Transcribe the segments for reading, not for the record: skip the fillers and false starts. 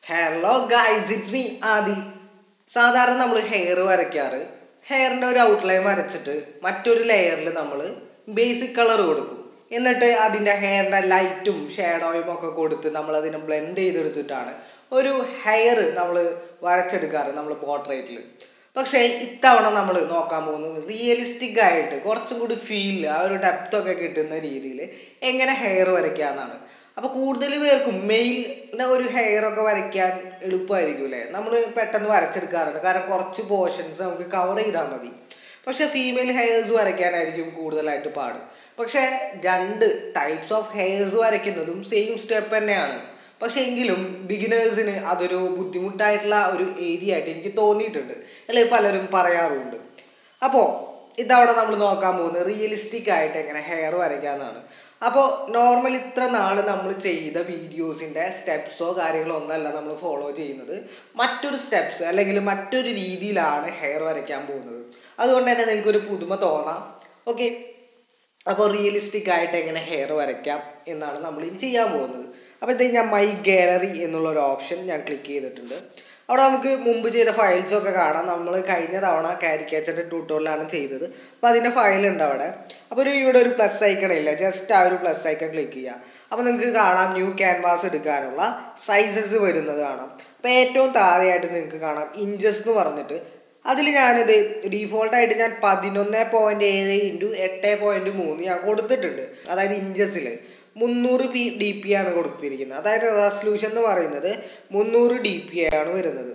Hello guys, it's me Aadi. സാധാരണ നമ്മൾ hair വരയ്ക്കാറ് ഹെയറിൻ്റെ ഒരു ഔട്ട്ലൈൻ വരച്ചിട്ട് മറ്റൊരു ലെയറിൽ നമ്മൾ ബേസിക് കളർ കൊടുക്കും. എന്നിട്ട് അതിൻ്റെ ഹെയറിൻ്റെ ലൈറ്റും ഷാഡോയും ഒക്കെ കൊടുത്ത് നമ്മളതിനെ ബ്ലെൻഡ് ചെയ്തെടുത്തിട്ടാണ് ഒരു ഹെയർ നമ്മൾ വരച്ചെടുക്കാറ് നമ്മൾ പോർട്രേറ്റിൽ. പക്ഷേ ഇത്തവണ നമ്മൾ നോക്കാൻ പോകുന്നത് റിയലിസ്റ്റിക് ആയിട്ട് കുറച്ചും കൂടി ഫീൽ ആ ഒരു ഡെപ്തൊക്കെ കിട്ടുന്ന രീതിയിൽ എങ്ങനെ ഹെയർ വരയ്ക്കാമെന്നാണ്. അപ്പോൾ കൂടുതൽ പേർക്കും മെയിലിൻ്റെ ഒരു ഹെയർ ഒക്കെ വരയ്ക്കാൻ എളുപ്പമായിരിക്കും അല്ലേ, നമ്മൾ പെട്ടെന്ന് വരച്ചെടുക്കാറുണ്ട്, കാരണം കുറച്ച് പോർഷൻസ് നമുക്ക് കവർ ചെയ്താൽ മതി. പക്ഷേ ഫീമെയിൽ ഹെയർസ് വരയ്ക്കാനായിരിക്കും കൂടുതലായിട്ട് പാട്. പക്ഷേ രണ്ട് ടൈപ്സ് ഓഫ് ഹെയർസ് വരയ്ക്കുന്നതും സെയിം സ്റ്റെപ്പ് തന്നെയാണ്. പക്ഷേ എങ്കിലും ബിഗിനേഴ്സിന് അതൊരു ബുദ്ധിമുട്ടായിട്ടുള്ള ഒരു ഏരിയ ആയിട്ട് എനിക്ക് തോന്നിയിട്ടുണ്ട്, അല്ലെങ്കിൽ പലരും പറയാറുമുണ്ട്. അപ്പോൾ ഇതവിടെ നമ്മൾ നോക്കാൻ പോകുന്നത് റിയലിസ്റ്റിക് ആയിട്ട് എങ്ങനെ ഹെയർ വരയ്ക്കാമെന്നാണ്. അപ്പോൾ നോർമലി ഇത്ര നാൾ നമ്മൾ ചെയ്ത വീഡിയോസിൻ്റെ സ്റ്റെപ്സോ കാര്യങ്ങളോ ഒന്നല്ല നമ്മൾ ഫോളോ ചെയ്യുന്നത്, മറ്റൊരു സ്റ്റെപ്സ് അല്ലെങ്കിൽ മറ്റൊരു രീതിയിലാണ് ഹെയർ വരയ്ക്കാൻ പോകുന്നത്. അതുകൊണ്ട് തന്നെ നിങ്ങൾക്കൊരു പുതുമ തോന്നാം. ഓക്കെ, അപ്പോൾ റിയലിസ്റ്റിക് ആയിട്ട് എങ്ങനെ ഹെയർ വരയ്ക്കാം എന്നാണ് നമ്മൾ ഇനി ചെയ്യാൻ പോകുന്നത്. അപ്പോൾ ഇത് ഞാൻ മൈ ഗാലറി എന്നുള്ളൊരു ഓപ്ഷൻ ഞാൻ ക്ലിക്ക് ചെയ്തിട്ടുണ്ട്. അവിടെ നമുക്ക് മുമ്പ് ചെയ്ത ഫയൽസൊക്കെ കാണാം. നമ്മൾ കഴിഞ്ഞ തവണ കാരിക്കേച്ചറിൻ്റെ ട്യൂട്ടോറിയലാണ് ചെയ്തത്. അപ്പോൾ അതിൻ്റെ ഫയലുണ്ട് അവിടെ. അപ്പോൾ ഇവിടെ ഒരു പ്ലസ് ഐക്കൺ ഇല്ല, ജസ്റ്റ് ആ ഒരു പ്ലസ് ഐക്കൺ ക്ലിക്ക് ചെയ്യുക. അപ്പോൾ നിങ്ങൾക്ക് കാണാം ന്യൂ ക്യാൻവാസ് എടുക്കാനുള്ള സൈസസ് വരുന്നത് കാണാം. അപ്പോൾ ഏറ്റവും താഴെയായിട്ട് നിങ്ങൾക്ക് കാണാം ഇഞ്ചസ് എന്ന് പറഞ്ഞിട്ട്. അതിൽ ഞാനിത് ഡീഫോൾട്ടായിട്ട് ഞാൻ 11.7 × 8.3 ഞാൻ കൊടുത്തിട്ടുണ്ട്. അതായത് ഇഞ്ചസിൽ 300 dp ആണ് കൊടുത്തിരിക്കുന്നത്. അതായത് റെസൊല്യൂഷൻ എന്ന് പറയുന്നത് 300 dp ആണ് വരുന്നത്.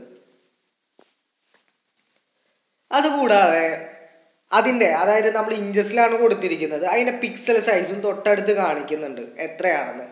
അതുകൂടാതെ അതായത് നമ്മൾ ഇഞ്ചസിലാണ് കൊടുത്തിരിക്കുന്നത്, അതിൻ്റെ പിക്സൽ സൈസും തൊട്ടടുത്ത് കാണിക്കുന്നുണ്ട് എത്രയാണെന്ന്.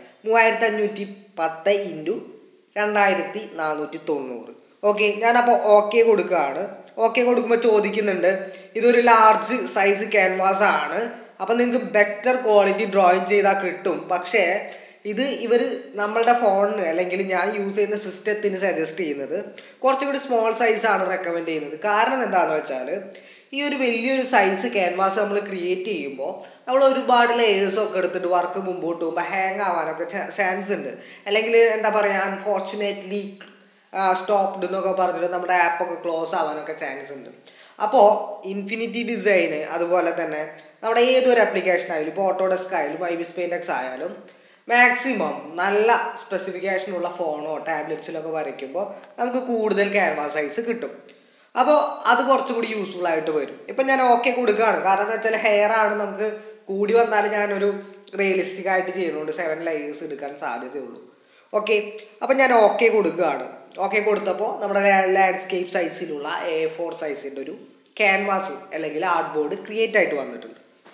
3510 × 2490. ഓക്കെ, ഞാനപ്പോൾ ഓക്കെ കൊടുക്കുകയാണ്. ഓക്കെ കൊടുക്കുമ്പോൾ ചോദിക്കുന്നുണ്ട് ഇതൊരു ലാർജ് സൈസ് ക്യാൻവാസ് ആണ്, അപ്പം നിങ്ങൾക്ക് ബെറ്റർ ക്വാളിറ്റി ഡ്രോയിങ് ചെയ്താൽ കിട്ടും. പക്ഷേ ഇവർ നമ്മളുടെ ഫോണിന് അല്ലെങ്കിൽ ഞാൻ യൂസ് ചെയ്യുന്ന സിസ്റ്റത്തിന് സജസ്റ്റ് ചെയ്യുന്നത് കുറച്ചും കൂടി സ്മോൾ സൈസാണ് റെക്കമെൻഡ് ചെയ്യുന്നത്. കാരണം എന്താണെന്ന് വെച്ചാൽ ഈ ഒരു വലിയൊരു സൈസ് ക്യാൻവാസ് നമ്മൾ ക്രിയേറ്റ് ചെയ്യുമ്പോൾ നമ്മൾ ഒരുപാട് ലെയേഴ്സൊക്കെ എടുത്തിട്ട് വർക്ക് മുമ്പോട്ട് പോകുമ്പോൾ ഹാങ് ആവാനൊക്കെ ചാൻസ് ഉണ്ട്. അല്ലെങ്കിൽ എന്താ പറയുക, അൺഫോർച്ചുനേറ്റ്ലി സ്റ്റോപ്ഡ് എന്നൊക്കെ പറഞ്ഞിട്ട് നമ്മുടെ ആപ്പൊക്കെ ക്ലോസ് ആവാനൊക്കെ ചാൻസ് ഉണ്ട്. അപ്പോൾ ഇൻഫിനിറ്റി ഡിസൈന് അതുപോലെ തന്നെ നമ്മുടെ ഏതൊരു ആപ്ലിക്കേഷൻ ആയാലും, ഇപ്പോൾ ഓട്ടോഡെസ്ക് ആയാലും IBIS Paint ആയാലും മാക്സിമം നല്ല സ്പെസിഫിക്കേഷനുള്ള ഫോണോ ടാബ്ലറ്റ്സിലൊക്കെ വരയ്ക്കുമ്പോൾ നമുക്ക് കൂടുതൽ ക്യാൻവാസ് സൈസ് കിട്ടും. അപ്പോൾ അത് കുറച്ചും കൂടി യൂസ്ഫുൾ ആയിട്ട് വരും. ഇപ്പം ഞാൻ ഓക്കെ കൊടുക്കുകയാണ്, കാരണം എന്താ വെച്ചാൽ ഹെയർ ആണ്, നമുക്ക് കൂടി വന്നാൽ ഞാനൊരു റിയലിസ്റ്റിക് ആയിട്ട് ചെയ്യുന്നതുകൊണ്ട് 7 ലെയേഴ്സ് എടുക്കാൻ സാധ്യതയുള്ളൂ. ഓക്കെ, അപ്പം ഞാൻ ഓക്കെ കൊടുക്കുകയാണ്. ഓക്കെ കൊടുത്തപ്പോൾ നമ്മുടെ ലാൻഡ്സ്കേപ്പ് സൈസിലുള്ള A4 സൈസിൻ്റെ ഒരു ക്യാൻവാസ് അല്ലെങ്കിൽ ആർട്ട് ബോർഡ് ക്രിയേറ്റ് ആയിട്ട് വന്നിട്ടുണ്ട്.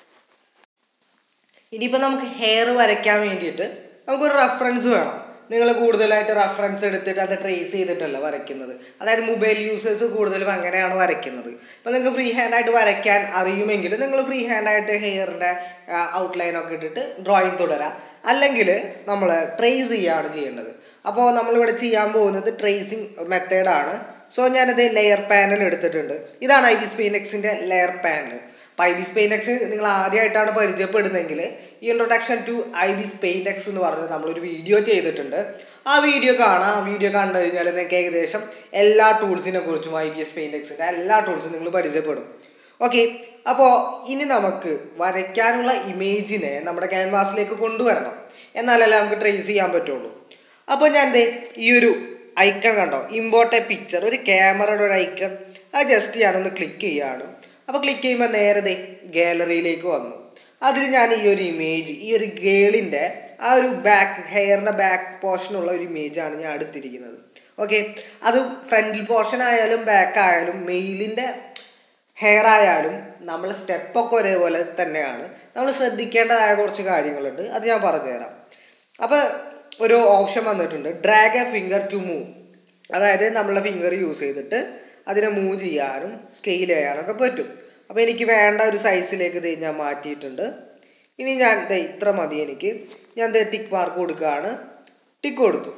ഇനിയിപ്പോൾ നമുക്ക് ഹെയർ വരയ്ക്കാൻ വേണ്ടിയിട്ട് നമുക്കൊരു റെഫറൻസ് വേണം. നിങ്ങൾ കൂടുതലായിട്ട് റെഫറൻസ് എടുത്തിട്ട് അത് ട്രേസ് ചെയ്തിട്ടല്ല വരയ്ക്കുന്നത്. അതായത് മൊബൈൽ യൂസേഴ്സ് കൂടുതലും അങ്ങനെയാണ് വരയ്ക്കുന്നത്. ഇപ്പോൾ നിങ്ങൾക്ക് ഫ്രീ ഹാൻഡായിട്ട് വരയ്ക്കാൻ അറിയുമെങ്കിൽ നിങ്ങൾ ഫ്രീ ഹാൻഡായിട്ട് ഹെയറിൻ്റെ ഔട്ട്ലൈനൊക്കെ ഇട്ടിട്ട് ഡ്രോയിങ് തുടരാം. അല്ലെങ്കിൽ നമ്മൾ ട്രേസ് ചെയ്യുകയാണ് ചെയ്യേണ്ടത്. അപ്പോൾ നമ്മളിവിടെ ചെയ്യാൻ പോകുന്നത് ട്രേസിങ് മെത്തേഡാണ്. സോ ഞാനത് ലെയർ പാനൽ എടുത്തിട്ടുണ്ട്. ഇതാണ് IBIS Paint ലെയർ പാനൽ. അപ്പോൾ IBIS Paint നിങ്ങൾ ആദ്യമായിട്ടാണ് പരിചയപ്പെടുന്നതെങ്കിൽ ഈ ഇൻട്രൊഡക്ഷൻ ടു IBIS Paint എന്ന് പറഞ്ഞ് നമ്മളൊരു വീഡിയോ ചെയ്തിട്ടുണ്ട്. ആ വീഡിയോ കാണാം. ആ വീഡിയോ കണ്ടു കഴിഞ്ഞാൽ നിങ്ങൾക്ക് ഏകദേശം എല്ലാ ടൂൾസിനെ കുറിച്ചും IBIS Paint എല്ലാ ടൂൾസും നിങ്ങൾ പരിചയപ്പെടും. ഓക്കെ, അപ്പോൾ ഇനി നമുക്ക് വരയ്ക്കാനുള്ള ഇമേജിനെ നമ്മുടെ ക്യാൻവാസിലേക്ക് കൊണ്ടുവരണം, എന്നാലല്ലേ നമുക്ക് ട്രേസ് ചെയ്യാൻ പറ്റുള്ളൂ. അപ്പോൾ ഞാൻ ഈ ഒരു ഐക്കൺ കണ്ടോ, ഇമ്പോർട്ട് എ പിക്ചർ, ഒരു ക്യാമറയുടെ ഒരു ഐക്കൺ, അത് ജസ്റ്റ് ഞാനൊന്ന് ക്ലിക്ക് ചെയ്യുകയാണ്. അപ്പോൾ ക്ലിക്ക് ചെയ്യുമ്പോൾ നേരെ ഗാലറിയിലേക്ക് വന്നു. അതിൽ ഞാൻ ഈ ഒരു ഇമേജ്, ഈ ഒരു ഗേളിൻ്റെ ആ ഒരു ഹെയറിൻ്റെ ബാക്ക് പോർഷനുള്ള ഒരു ഇമേജാണ് ഞാൻ എടുത്തിരിക്കുന്നത്. ഓക്കെ, അത് ഫ്രണ്ടിൽ പോർഷൻ ആയാലും ബാക്ക് ആയാലും മെയിലിൻ്റെ ഹെയർ ആയാലും നമ്മൾ സ്റ്റെപ്പൊക്കെ ഒരേപോലെ തന്നെയാണ്. നമ്മൾ ശ്രദ്ധിക്കേണ്ടതായ കുറച്ച് കാര്യങ്ങളുണ്ട്, അത് ഞാൻ പറഞ്ഞുതരാം. അപ്പോൾ ഒരു ഓപ്ഷൻ വന്നിട്ടുണ്ട്, drag a finger to move. അതായത് നമ്മളുടെ ഫിംഗർ യൂസ് ചെയ്തിട്ട് അതിനെ മൂവ് ചെയ്യാനും സ്കെയിൽ ചെയ്യാനൊക്കെ പറ്റും. അപ്പോൾ എനിക്ക് വേണ്ട ഒരു സൈസിലേക്ക് ഞാൻ മാറ്റിയിട്ടുണ്ട്. ഇനി ഞാൻ ഇത്ര മതി എനിക്ക്. ഞാൻ ടിക്ക് മാർക്ക് കൊടുക്കുകയാണ്. ടിക്ക് കൊടുത്തു.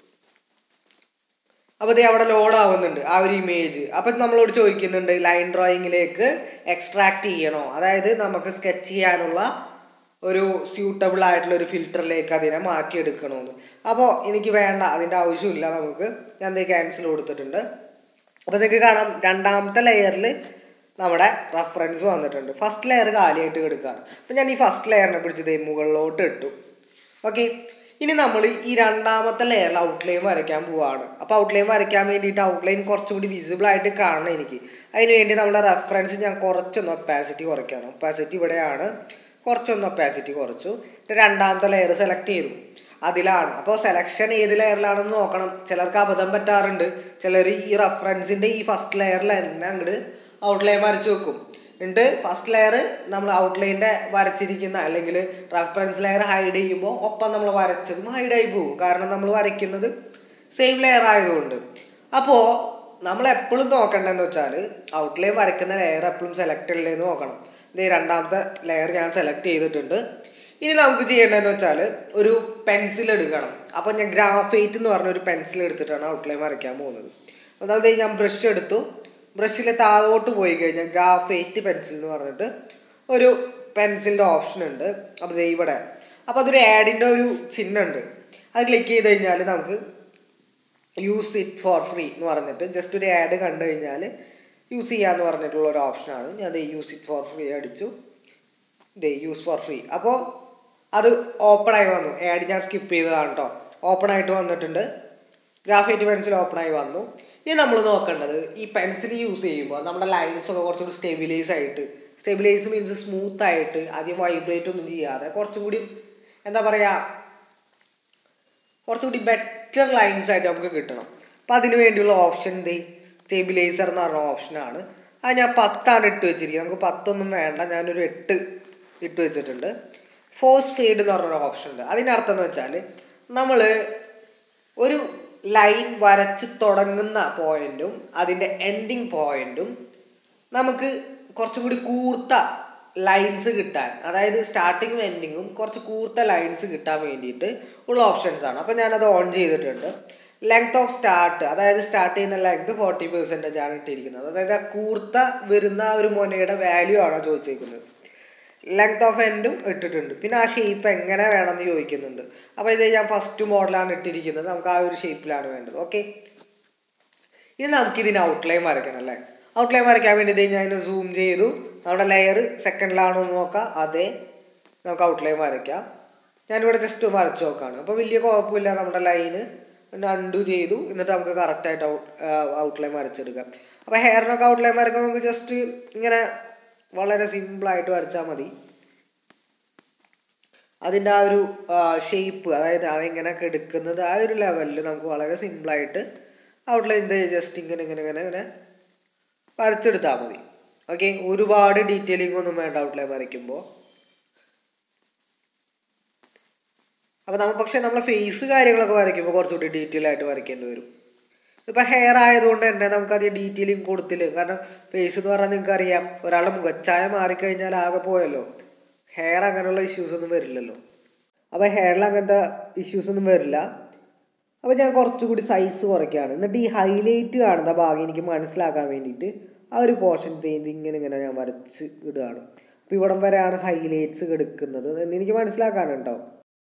അപ്പോൾ അവിടെ ലോഡ് ആവുന്നുണ്ട് ആ ഒരു ഇമേജ്. അപ്പം നമ്മളോട് ചോദിക്കുന്നുണ്ട് ലൈൻ ഡ്രോയിങ്ങിലേക്ക് എക്സ്ട്രാക്ട് ചെയ്യണോ, അതായത് നമുക്ക് സ്കെച്ച് ചെയ്യാനുള്ള ഒരു സ്യൂട്ടബിൾ ആയിട്ടുള്ള ഒരു ഫിൽറ്ററിലേക്ക് അതിനെ മാറ്റിയെടുക്കണമെന്ന്. അപ്പോൾ എനിക്ക് വേണ്ട, അതിൻ്റെ ആവശ്യമില്ല നമുക്ക്. ഞാൻ എന്ത് ക്യാൻസൽ കൊടുത്തിട്ടുണ്ട്. അപ്പോൾ നിങ്ങൾക്ക് കാണാം രണ്ടാമത്തെ ലെയറിൽ നമ്മുടെ റെഫറൻസ് വന്നിട്ടുണ്ട്. ഫസ്റ്റ് ലെയർ കാലിയായിട്ട് കിടക്കുകയാണ്. അപ്പോൾ ഞാൻ ഈ ഫസ്റ്റ് ലെയറിനെ പിടിച്ചത് മുകളിലോട്ട് ഇട്ടു. ഓക്കെ, ഇനി നമ്മൾ ഈ രണ്ടാമത്തെ ലെയറിൽ ഔട്ട്ലൈൻ വരയ്ക്കാൻ പോവുകയാണ്. അപ്പോൾ ഔട്ട്ലൈൻ വരയ്ക്കാൻ വേണ്ടിയിട്ട് ഔട്ട്ലൈൻ കുറച്ചുകൂടി വിസിബിളായിട്ട് കാണണം എനിക്ക്. അതിന് വേണ്ടി നമ്മുടെ റെഫറൻസ് ഞാൻ കുറച്ചൊന്ന് ഒപ്പാസിറ്റി കുറയ്ക്കണം. ഒപ്പാസിറ്റി ഇവിടെയാണ്, കുറച്ചൊന്ന് ഒപ്പാസിറ്റി കുറച്ചു. രണ്ടാമത്തെ ലെയർ സെലക്ട് ചെയ്തു, അതിലാണ്. അപ്പോൾ സെലക്ഷൻ ഏത് ലെയറിലാണെന്ന് നോക്കണം. ചിലർക്ക് അബദ്ധം പറ്റാറുണ്ട്. ചിലർ ഈ റെഫറൻസിൻ്റെ ഈ ഫസ്റ്റ് ലെയറിൽ തന്നെ അങ്ങോട്ട് ഔട്ട്ലൈൻ വരച്ച് വെക്കും. എന്നിട്ട് ഫസ്റ്റ് ലെയർ നമ്മൾ ഔട്ട്ലൈൻ്റെ വരച്ചിരിക്കുന്ന അല്ലെങ്കിൽ റെഫറൻസ് ലെയർ ഹൈഡ് ചെയ്യുമ്പോൾ ഒപ്പം നമ്മൾ വരച്ചതും ഹൈഡായി പോകും. കാരണം നമ്മൾ വരയ്ക്കുന്നത് സെയിം ലെയർ ആയതുകൊണ്ട്. അപ്പോൾ നമ്മൾ എപ്പോഴും നോക്കേണ്ടതെന്ന് വെച്ചാൽ ഔട്ട്ലൈൻ വരയ്ക്കുന്ന ലെയർ എപ്പോഴും സെലക്ട് അല്ലേന്ന് നോക്കണം. ഇത് രണ്ടാമത്തെ ലെയർ ഞാൻ സെലക്ട് ചെയ്തിട്ടുണ്ട്. ഇനി നമുക്ക് ചെയ്യേണ്ടതെന്ന് വെച്ചാൽ ഒരു പെൻസിൽ എടുക്കണം. അപ്പോൾ ഞാൻ ഗ്രാഫൈറ്റ് എന്ന് പറഞ്ഞ ഒരു പെൻസിൽ എടുത്തിട്ടാണ് ഔട്ട്ലൈൻ വരയ്ക്കാൻ പോകുന്നത്. അതായത് ഞാൻ ബ്രഷ് എടുത്തു. ബ്രഷിൽ താഴോട്ട് പോയി കഴിഞ്ഞാൽ ഗ്രാഫൈറ്റ് പെൻസിൽ എന്ന് പറഞ്ഞിട്ട് ഒരു പെൻസിലിൻ്റെ ഓപ്ഷൻ ഉണ്ട്. അപ്പോൾ ഇവിടെ അപ്പോൾ അതൊരു ആഡിൻ്റെ ഒരു ചിഹ്നമുണ്ട്. അത് ക്ലിക്ക് ചെയ്ത് കഴിഞ്ഞാൽ നമുക്ക് യൂസ് ഇറ്റ് ഫോർ ഫ്രീ എന്ന് പറഞ്ഞിട്ട് ജസ്റ്റ് ഒരു ആഡ് കണ്ടു കഴിഞ്ഞാൽ യൂസ് ചെയ്യാമെന്ന് പറഞ്ഞിട്ടുള്ള ഒരു ഓപ്ഷനാണ്. ഞാൻ അത് യൂസ് ഇറ്റ് ഫോർ ഫ്രീ അടിച്ചു. Use for free. അപ്പോൾ അത് ഓപ്പണായി വന്നു. ആഡ് ഞാൻ സ്കിപ്പ് ചെയ്തതാണ് കേട്ടോ. ഓപ്പണായിട്ട് വന്നിട്ടുണ്ട്. ഗ്രാഫൈറ്റ് പെൻസിൽ ഓപ്പണായി വന്നു. ഇനി നമ്മൾ നോക്കേണ്ടത് ഈ പെൻസിൽ യൂസ് ചെയ്യുമ്പോൾ നമ്മുടെ ലൈൻസൊക്കെ കുറച്ചുകൂടി സ്റ്റെബിലൈസ് മീൻസ് സ്മൂത്തായിട്ട് ആദ്യം വൈബ്രേറ്റ് ഒന്നും ചെയ്യാതെ കുറച്ചും കൂടി എന്താ പറയുക, കുറച്ചുകൂടി ബെറ്റർ ലൈൻസ് ആയിട്ട് നമുക്ക് കിട്ടണം. അപ്പോൾ അതിന് വേണ്ടിയുള്ള ഓപ്ഷൻ സ്റ്റെബിലൈസർ എന്ന് പറഞ്ഞ ഓപ്ഷനാണ്. അത് ഞാൻ 10 ഇട്ട് വെച്ചിരിക്കുന്നത്. നമുക്ക് 10 വേണ്ട, ഞാനൊരു 8 ഇട്ട് വെച്ചിട്ടുണ്ട്. ഫോഴ്സ് ഫെയ്ഡ് എന്ന് പറഞ്ഞൊരു ഓപ്ഷൻ ഉണ്ട്. അതിനർത്ഥം എന്ന് വെച്ചാൽ നമ്മൾ ഒരു ലൈൻ വരച്ച് തുടങ്ങുന്ന പോയിന്റും അതിൻ്റെ എൻഡിങ് പോയിന്റും നമുക്ക് കുറച്ചും കൂടി കൂർത്ത ലൈൻസ് കിട്ടാൻ, അതായത് സ്റ്റാർട്ടിങ്ങും എൻഡിങ്ങും കുറച്ച് കൂർത്ത ലൈൻസ് കിട്ടാൻ വേണ്ടിയിട്ട് ഉള്ള ഓപ്ഷൻസാണ്. അപ്പോൾ ഞാനത് ഓൺ ചെയ്തിട്ടുണ്ട്. ലെങ്ത് ഓഫ് സ്റ്റാർട്ട്, അതായത് സ്റ്റാർട്ട് ചെയ്യുന്ന ലെങ്ത് 40% ആണ് ഇട്ടിരിക്കുന്നത്. അതായത് ആ കൂർത്ത വരുന്ന ഒരു മുനയുടെ വാല്യൂ ആണോ ചോദിച്ചിരിക്കുന്നത്. ലെങ്ത് ഓഫ് എൻഡും ഇട്ടിട്ടുണ്ട്. പിന്നെ ആ ഷേപ്പ് എങ്ങനെ വേണമെന്ന് ചോദിക്കുന്നുണ്ട്. അപ്പോൾ ഇത് ഞാൻ ഫസ്റ്റ് മോഡലാണ് ഇട്ടിരിക്കുന്നത്. നമുക്ക് ആ ഒരു ഷേപ്പിലാണ് വേണ്ടത്. ഓക്കെ, ഇനി നമുക്കിതിന് ഔട്ട്ലൈൻ വരയ്ക്കണം അല്ലേ. ഔട്ട്ലൈൻ വരയ്ക്കാൻ വേണ്ടി ഞാൻ സൂം ചെയ്തു. നമ്മുടെ ലെയർ സെക്കൻഡിലാണോ എന്ന് നോക്കാം. അതെ, നമുക്ക് ഔട്ട്ലൈൻ വരയ്ക്കാം. ഞാനിവിടെ ജസ്റ്റ് വരച്ച് നോക്കുകയാണ്. അപ്പോൾ വലിയ കുഴപ്പമില്ല. നമ്മുടെ ലൈന് അൺഡു ചെയ്തു. എന്നിട്ട് നമുക്ക് കറക്റ്റായിട്ട് ഔട്ട്ലൈൻ വരച്ചെടുക്കാം. അപ്പോൾ ഹെയറിനൊക്കെ ഔട്ട്ലൈൻ വരയ്ക്കുമ്പോൾ നമുക്ക് ജസ്റ്റ് ഇങ്ങനെ വളരെ സിമ്പിളായിട്ട് വരച്ചാൽ മതി. അതിൻ്റെ ആ ഒരു ഷേപ്പ്, അതായത് അതെങ്ങനെയൊക്കെ എടുക്കുന്നത് ആ ഒരു ലെവലിൽ നമുക്ക് വളരെ സിമ്പിളായിട്ട് ഔട്ട്ലൈൻ ജസ്റ്റ് ഇങ്ങനെ വരച്ചെടുത്താൽ മതി. ഓക്കെ, ഒരുപാട് ഡീറ്റെയിലിംഗ് ഒന്നും വേണ്ട ഔട്ട്ലൈൻ വരയ്ക്കുമ്പോൾ. അപ്പോൾ പക്ഷേ നമ്മളെ ഫേസ് കാര്യങ്ങളൊക്കെ വരയ്ക്കുമ്പോൾ കുറച്ചുകൂടി ഡീറ്റെയിൽ ആയിട്ട് വരയ്ക്കേണ്ടി വരും. ഇപ്പോൾ ഹെയർ ആയതുകൊണ്ട് തന്നെ നമുക്കധികം ഡീറ്റെയിലിംഗ് കൊടുത്തില്ല. കാരണം ഫേസ് എന്ന് പറഞ്ഞാൽ നിങ്ങൾക്ക് അറിയാം, ഒരാളുടെ മുഖച്ഛായ മാറിക്കഴിഞ്ഞാൽ ആകെ പോയല്ലോ. ഹെയർ അങ്ങനെയുള്ള ഇഷ്യൂസ് ഒന്നും വരില്ലല്ലോ. അപ്പോൾ ഹെയറിൽ അങ്ങനത്തെ ഇഷ്യൂസ് ഒന്നും വരില്ല. അപ്പോൾ ഞാൻ കുറച്ചുകൂടി സൈസ് കുറയ്ക്കുകയാണ്. എന്നിട്ട് ഈ ഹൈലൈറ്റ് കാണുന്ന ഭാഗം എനിക്ക് മനസ്സിലാക്കാൻ വേണ്ടിയിട്ട് ആ ഒരു പോർഷൻ ഇങ്ങനെ ഞാൻ വരച്ച് ഇടുകയാണ്. അപ്പോൾ ഇവിടം വരെയാണ് ഹൈലൈറ്റ്സ് എടുക്കുന്നത് എന്ന് എനിക്ക് മനസ്സിലാക്കാനുണ്ടോ.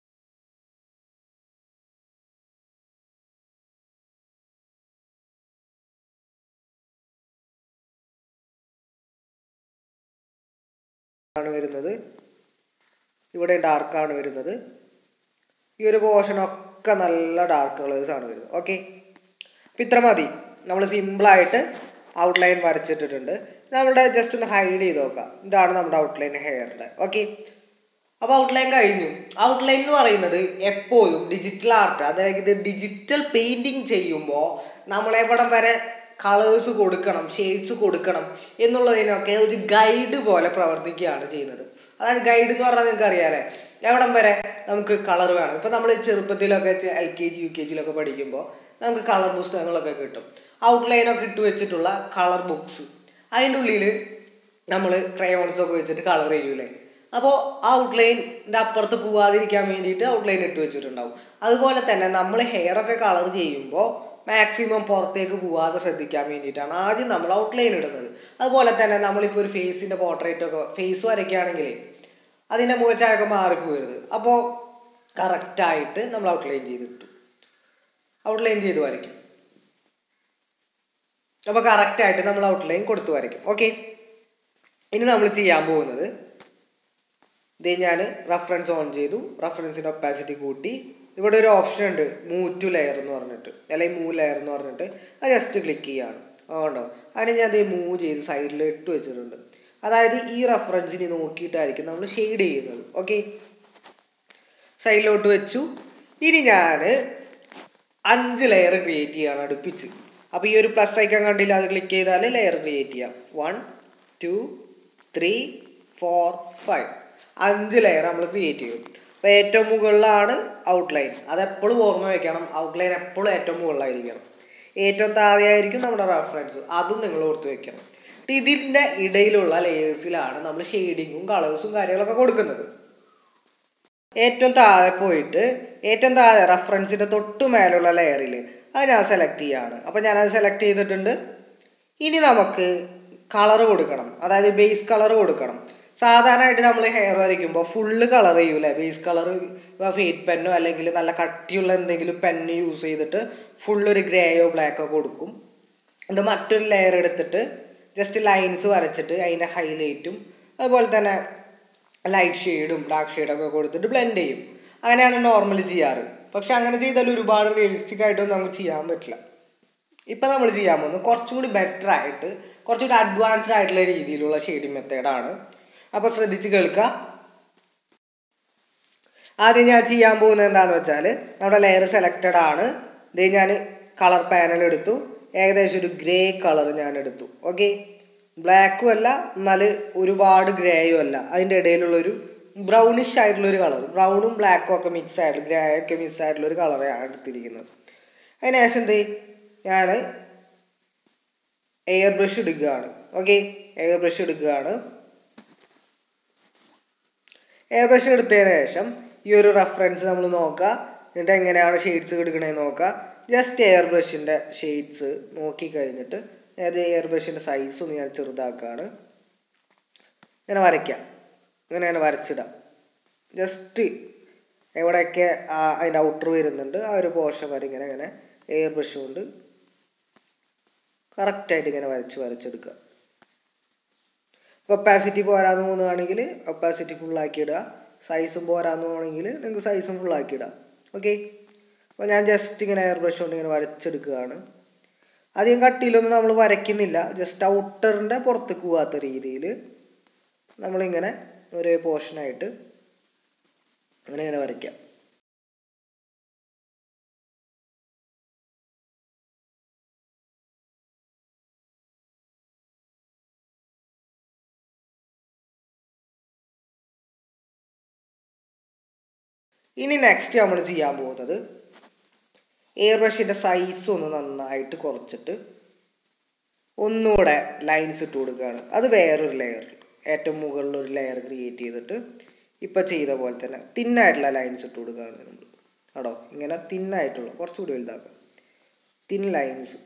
ആണ് വരുന്നത്. ഇവിടെ ഡാർക്കാണ് വരുന്നത്. ഈ ഒരു പോർഷനൊക്കെ നല്ല ഡാർക്ക് കളേഴ്സാണ് വരുന്നത്. ഓക്കെ, അപ്പോൾ ഇത്ര മതി. നമ്മൾ സിമ്പിളായിട്ട് ഔട്ട്ലൈൻ വരച്ചിട്ടിട്ടുണ്ട്. നമ്മുടെ ജസ്റ്റ് ഒന്ന് ഹൈഡ് ചെയ്ത് നോക്കാം. ഇതാണ് നമ്മുടെ ഔട്ട്ലൈൻ ഹെയറിൻ്റെ. ഓക്കെ, അപ്പോൾ ഔട്ട്ലൈൻ കഴിഞ്ഞു. ഔട്ട്ലൈൻ എന്ന് പറയുന്നത് എപ്പോഴും ഡിജിറ്റൽ ആർട്ട്, അതായത് ഡിജിറ്റൽ പെയിൻറ്റിങ് ചെയ്യുമ്പോൾ നമ്മൾ എവിടം വരെ കളേഴ്സ് കൊടുക്കണം, ഷെയ്ഡ്സ് കൊടുക്കണം എന്നുള്ളതിനൊക്കെ ഒരു ഗൈഡ് പോലെ പ്രവർത്തിക്കുകയാണ് ചെയ്യുന്നത്. അതായത് ഗൈഡ് എന്ന് പറഞ്ഞാൽ നിങ്ങൾക്ക് അറിയാമല്ലേ, എവിടം വരെ നമുക്ക് കളർ വേണം. ഇപ്പോൾ നമ്മൾ ചെറുപ്പത്തിലൊക്കെ LKG UKG പഠിക്കുമ്പോൾ നമുക്ക് കളർ പുസ്തകങ്ങളൊക്കെ കിട്ടും. ഔട്ട്ലൈനൊക്കെ ഇട്ട് വെച്ചിട്ടുള്ള കളർ ബുക്സ്. അതിൻ്റെ ഉള്ളിൽ നമ്മൾ ക്രയോൺസൊക്കെ വെച്ചിട്ട് കളർ ചെയ്യൂലേ. അപ്പോൾ ആ ഔട്ട്ലൈനിൻ്റെ അപ്പുറത്ത് പോവാതിരിക്കാൻ വേണ്ടിയിട്ട് ഔട്ട്ലൈൻ ഇട്ട് വെച്ചിട്ടുണ്ടാവും. അതുപോലെ തന്നെ നമ്മൾ ഹെയറൊക്കെ കളർ ചെയ്യുമ്പോൾ മാക്സിമം പുറത്തേക്ക് പോവാതെ ശ്രദ്ധിക്കാൻ വേണ്ടിയിട്ടാണ് ആദ്യം നമ്മൾ ഔട്ട്ലൈൻ ഇടുന്നത്. അതുപോലെ തന്നെ നമ്മളിപ്പോൾ ഒരു ഫേസിൻ്റെ പോർട്രേറ്റൊക്കെ ഫേസ് വരയ്ക്കുകയാണെങ്കിൽ അതിൻ്റെ മുഖച്ഛായൊക്കെ മാറിപ്പോരുത്. അപ്പോൾ കറക്റ്റായിട്ട് നമ്മൾ ഔട്ട്ലൈൻ ചെയ്തിട്ടു. ഔട്ട്ലൈൻ ചെയ്ത് വരയ്ക്കും. അപ്പോൾ കറക്റ്റായിട്ട് നമ്മൾ ഔട്ട്ലൈൻ കൊടുത്ത് വരയ്ക്കും. ഓക്കെ, ഇനി നമ്മൾ ചെയ്യാൻ പോകുന്നത് ഇത് ഞാൻ റഫറൻസ് ഓൺ ചെയ്തു, റഫറൻസിൻ്റെ ഒപ്പാസിറ്റി കൂട്ടി. ഇവിടെ ഒരു ഓപ്ഷൻ ഉണ്ട് മൂവ് ടു ലെയർ എന്ന് പറഞ്ഞിട്ട്, അല്ലെങ്കിൽ മൂവ് ലെയർ എന്ന് പറഞ്ഞിട്ട്. അത് ജസ്റ്റ് ക്ലിക്ക് ചെയ്യുകയാണ്. അതുകൊണ്ടോ അതിന് ഞാൻ അത് മൂവ് ചെയ്ത് സൈഡിൽ ഇട്ട് വെച്ചിട്ടുണ്ട്. അതായത് ഈ റഫറൻസിന് നോക്കിയിട്ടായിരിക്കും നമ്മൾ ഷെയ്ഡ് ചെയ്യുന്നത്. ഓക്കെ, സൈഡിലോട്ട് വെച്ചു. ഇനി ഞാൻ 5 ലെയർ ക്രിയേറ്റ് ചെയ്യുകയാണ് അടുപ്പിച്ച്. അപ്പോൾ ഈ ഒരു പ്ലസ് ഐക്കൺ കണ്ടില്ല, അത് ക്ലിക്ക് ചെയ്താൽ ലെയർ ക്രിയേറ്റ് ചെയ്യാം. 1 2 3 4 5 5 ലെയർ നമ്മൾ ക്രിയേറ്റ് ചെയ്യും. അപ്പോൾ ഏറ്റവും മുകളിലാണ് ഔട്ട്ലൈൻ. അതെപ്പോഴും ഓർമ്മ വയ്ക്കണം, ഔട്ട്ലൈൻ എപ്പോഴും ഏറ്റവും മുകളിലായിരിക്കണം. ഏറ്റവും താഴെയായിരിക്കും നമ്മുടെ റഫറൻസ്, അതും നിങ്ങൾ ഓർത്ത് വെക്കണം. ഇതിൻ്റെ ഇടയിലുള്ള ലെയേഴ്സിലാണ് നമ്മൾ ഷെയ്ഡിങ്ങും കളേഴ്സും കാര്യങ്ങളൊക്കെ കൊടുക്കുന്നത്. ഏറ്റവും താഴെ പോയിട്ട് ഏറ്റവും താഴെ റഫറൻസിൻ്റെ തൊട്ട് മേലുള്ള ലെയറിൽ അത് ഞാൻ സെലക്ട് ചെയ്യുകയാണ്. അപ്പോൾ ഞാനത് സെലക്ട് ചെയ്തിട്ടുണ്ട്. ഇനി നമുക്ക് കളർ കൊടുക്കണം, അതായത് ബേസ് കളർ കൊടുക്കണം. സാധാരണയായിട്ട് നമ്മൾ ഹെയർ വരയ്ക്കുമ്പോൾ ഫുള്ള് കളർ ചെയ്യൂലേ, ബേസ് കളർ ഫേറ്റ് പെന്നോ അല്ലെങ്കിൽ നല്ല കട്ടിയുള്ള എന്തെങ്കിലും പെന്ന് യൂസ് ചെയ്തിട്ട് ഫുള്ളൊരു ഗ്രേയോ ബ്ലാക്കോ കൊടുക്കും. എന്നിട്ട് മറ്റൊരു ലെയർ എടുത്തിട്ട് ജസ്റ്റ് ലൈൻസ് വരച്ചിട്ട് അതിൻ്റെ ഹൈലൈറ്റും അതുപോലെ തന്നെ ലൈറ്റ് ഷെയ്ഡും ഡാർക്ക് ഷെയ്ഡൊക്കെ കൊടുത്തിട്ട് ബ്ലെൻഡ് ചെയ്യും. അങ്ങനെയാണ് നോർമലി ചെയ്യാറ്. പക്ഷെ അങ്ങനെ ചെയ്താൽ ഒരുപാട് റിയലിസ്റ്റിക് ആയിട്ടൊന്നും നമുക്ക് ചെയ്യാൻ പറ്റില്ല. ഇപ്പം നമ്മൾ ചെയ്യാൻ പോകുന്നത് കുറച്ചും കൂടി ബെറ്റർ ആയിട്ട്, കുറച്ചുകൂടി അഡ്വാൻസ്ഡ് ആയിട്ടുള്ള രീതിയിലുള്ള ഷെയ്ഡിങ് മെത്തേഡാണ്. അപ്പോൾ ശ്രദ്ധിച്ച് കേൾക്കുക. ആദ്യം ഞാൻ ചെയ്യാൻ പോകുന്നത് എന്താണെന്ന് വെച്ചാൽ, നമ്മുടെ ലെയർ സെലക്റ്റഡ് ആണ്. ഇത് ഞാൻ കളർ പാനൽ എടുത്തു, ഏകദേശം ഒരു ഗ്രേ കളർ ഞാൻ എടുത്തു. ഓക്കെ, ബ്ലാക്കും അല്ല എന്നാൽ ഒരുപാട് ഗ്രേയും അല്ല, അതിൻ്റെ ഇടയിലുള്ളൊരു ബ്രൗണിഷ് ആയിട്ടുള്ളൊരു കളർ, ബ്രൗണും ബ്ലാക്കും ഒക്കെ മിക്സ് ആയിട്ട് ഗ്രേ ഒക്കെ മിക്സ് ആയിട്ടുള്ളൊരു കളറാണ് എടുത്തിരിക്കുന്നത്. അതിനുശേഷം എന്ത് ഞാൻ എയർ ബ്രഷ് എടുക്കുകയാണ്. ഓക്കെ, എയർ ബ്രഷ് എടുക്കുകയാണ്. എയർ ബ്രഷ് എടുത്തതിന് ശേഷം ഈ ഒരു റെഫറൻസ് നമ്മൾ നോക്കുക, എന്നിട്ട് എങ്ങനെയാണ് ഷെയ്ഡ്സ് എടുക്കണതെന്ന് നോക്കുക. ജസ്റ്റ് എയർ ബ്രഷിൻ്റെ ഷെയ്ഡ്സ് നോക്കിക്കഴിഞ്ഞിട്ട് അതായത് എയർ ബ്രഷിൻ്റെ സൈസ് ഒന്ന് ഞാൻ ചെറുതാക്കുകയാണ്. ഇങ്ങനെ വരയ്ക്കാം, ഇങ്ങനെ വരച്ചിടാം. ജസ്റ്റ് എവിടെയൊക്കെ അതിൻ്റെ ഔട്ടർ വരുന്നുണ്ട് ആ ഒരു പോർഷൻ വരെ ഇങ്ങനെ എയർ ബ്രഷ് കൊണ്ട് കറക്റ്റായിട്ട് ഇങ്ങനെ വരച്ചെടുക്കുക. ഒപ്പാസിറ്റി പോരാന്ന് തോന്നുകയാണെങ്കിൽ ഒപ്പാസിറ്റി ഫുള്ളാക്കി ഇടുക, സൈസും പോരാന്ന് തോന്നുകയാണെങ്കിൽ നിങ്ങൾക്ക് സൈസും ഫുള്ളാക്കി ഇടാം. ഓക്കെ, അപ്പോൾ ഞാൻ ജസ്റ്റ് ഇങ്ങനെ എയർ ബ്രഷ് കൊണ്ട് ഇങ്ങനെ വരച്ചെടുക്കുകയാണ്. അധികം കട്ടിയിലൊന്നും നമ്മൾ വരയ്ക്കുന്നില്ല, ജസ്റ്റ് ഔട്ടറിൻ്റെ പുറത്തേക്ക് പോകാത്ത രീതിയിൽ നമ്മളിങ്ങനെ ഒരേ പോർഷനായിട്ട് ഇങ്ങനെ വരയ്ക്കാം. ഇനി നെക്സ്റ്റ് നമ്മൾ ചെയ്യാൻ പോകുന്നത് എയർ ബ്രഷിൻ്റെ സൈസ് ഒന്ന് നന്നായിട്ട് കുറച്ചിട്ട് ഒന്നുകൂടെ ലൈൻസ് ഇട്ട് കൊടുക്കുകയാണ്. അത് വേറൊരു ലെയർ, ഏറ്റവും മുകളിലൊരു ലെയർ ക്രിയേറ്റ് ചെയ്തിട്ട് ഇപ്പം ചെയ്ത പോലെ തന്നെ തിന്നായിട്ടുള്ള ലൈൻസ് ഇട്ട് കൊടുക്കുകയാണ് നമ്മൾ. ആടോ ഇങ്ങനെ തിന്നായിട്ടുള്ള, കുറച്ചുകൂടി വലുതാക്കുക, തിൻ ലൈൻസ്.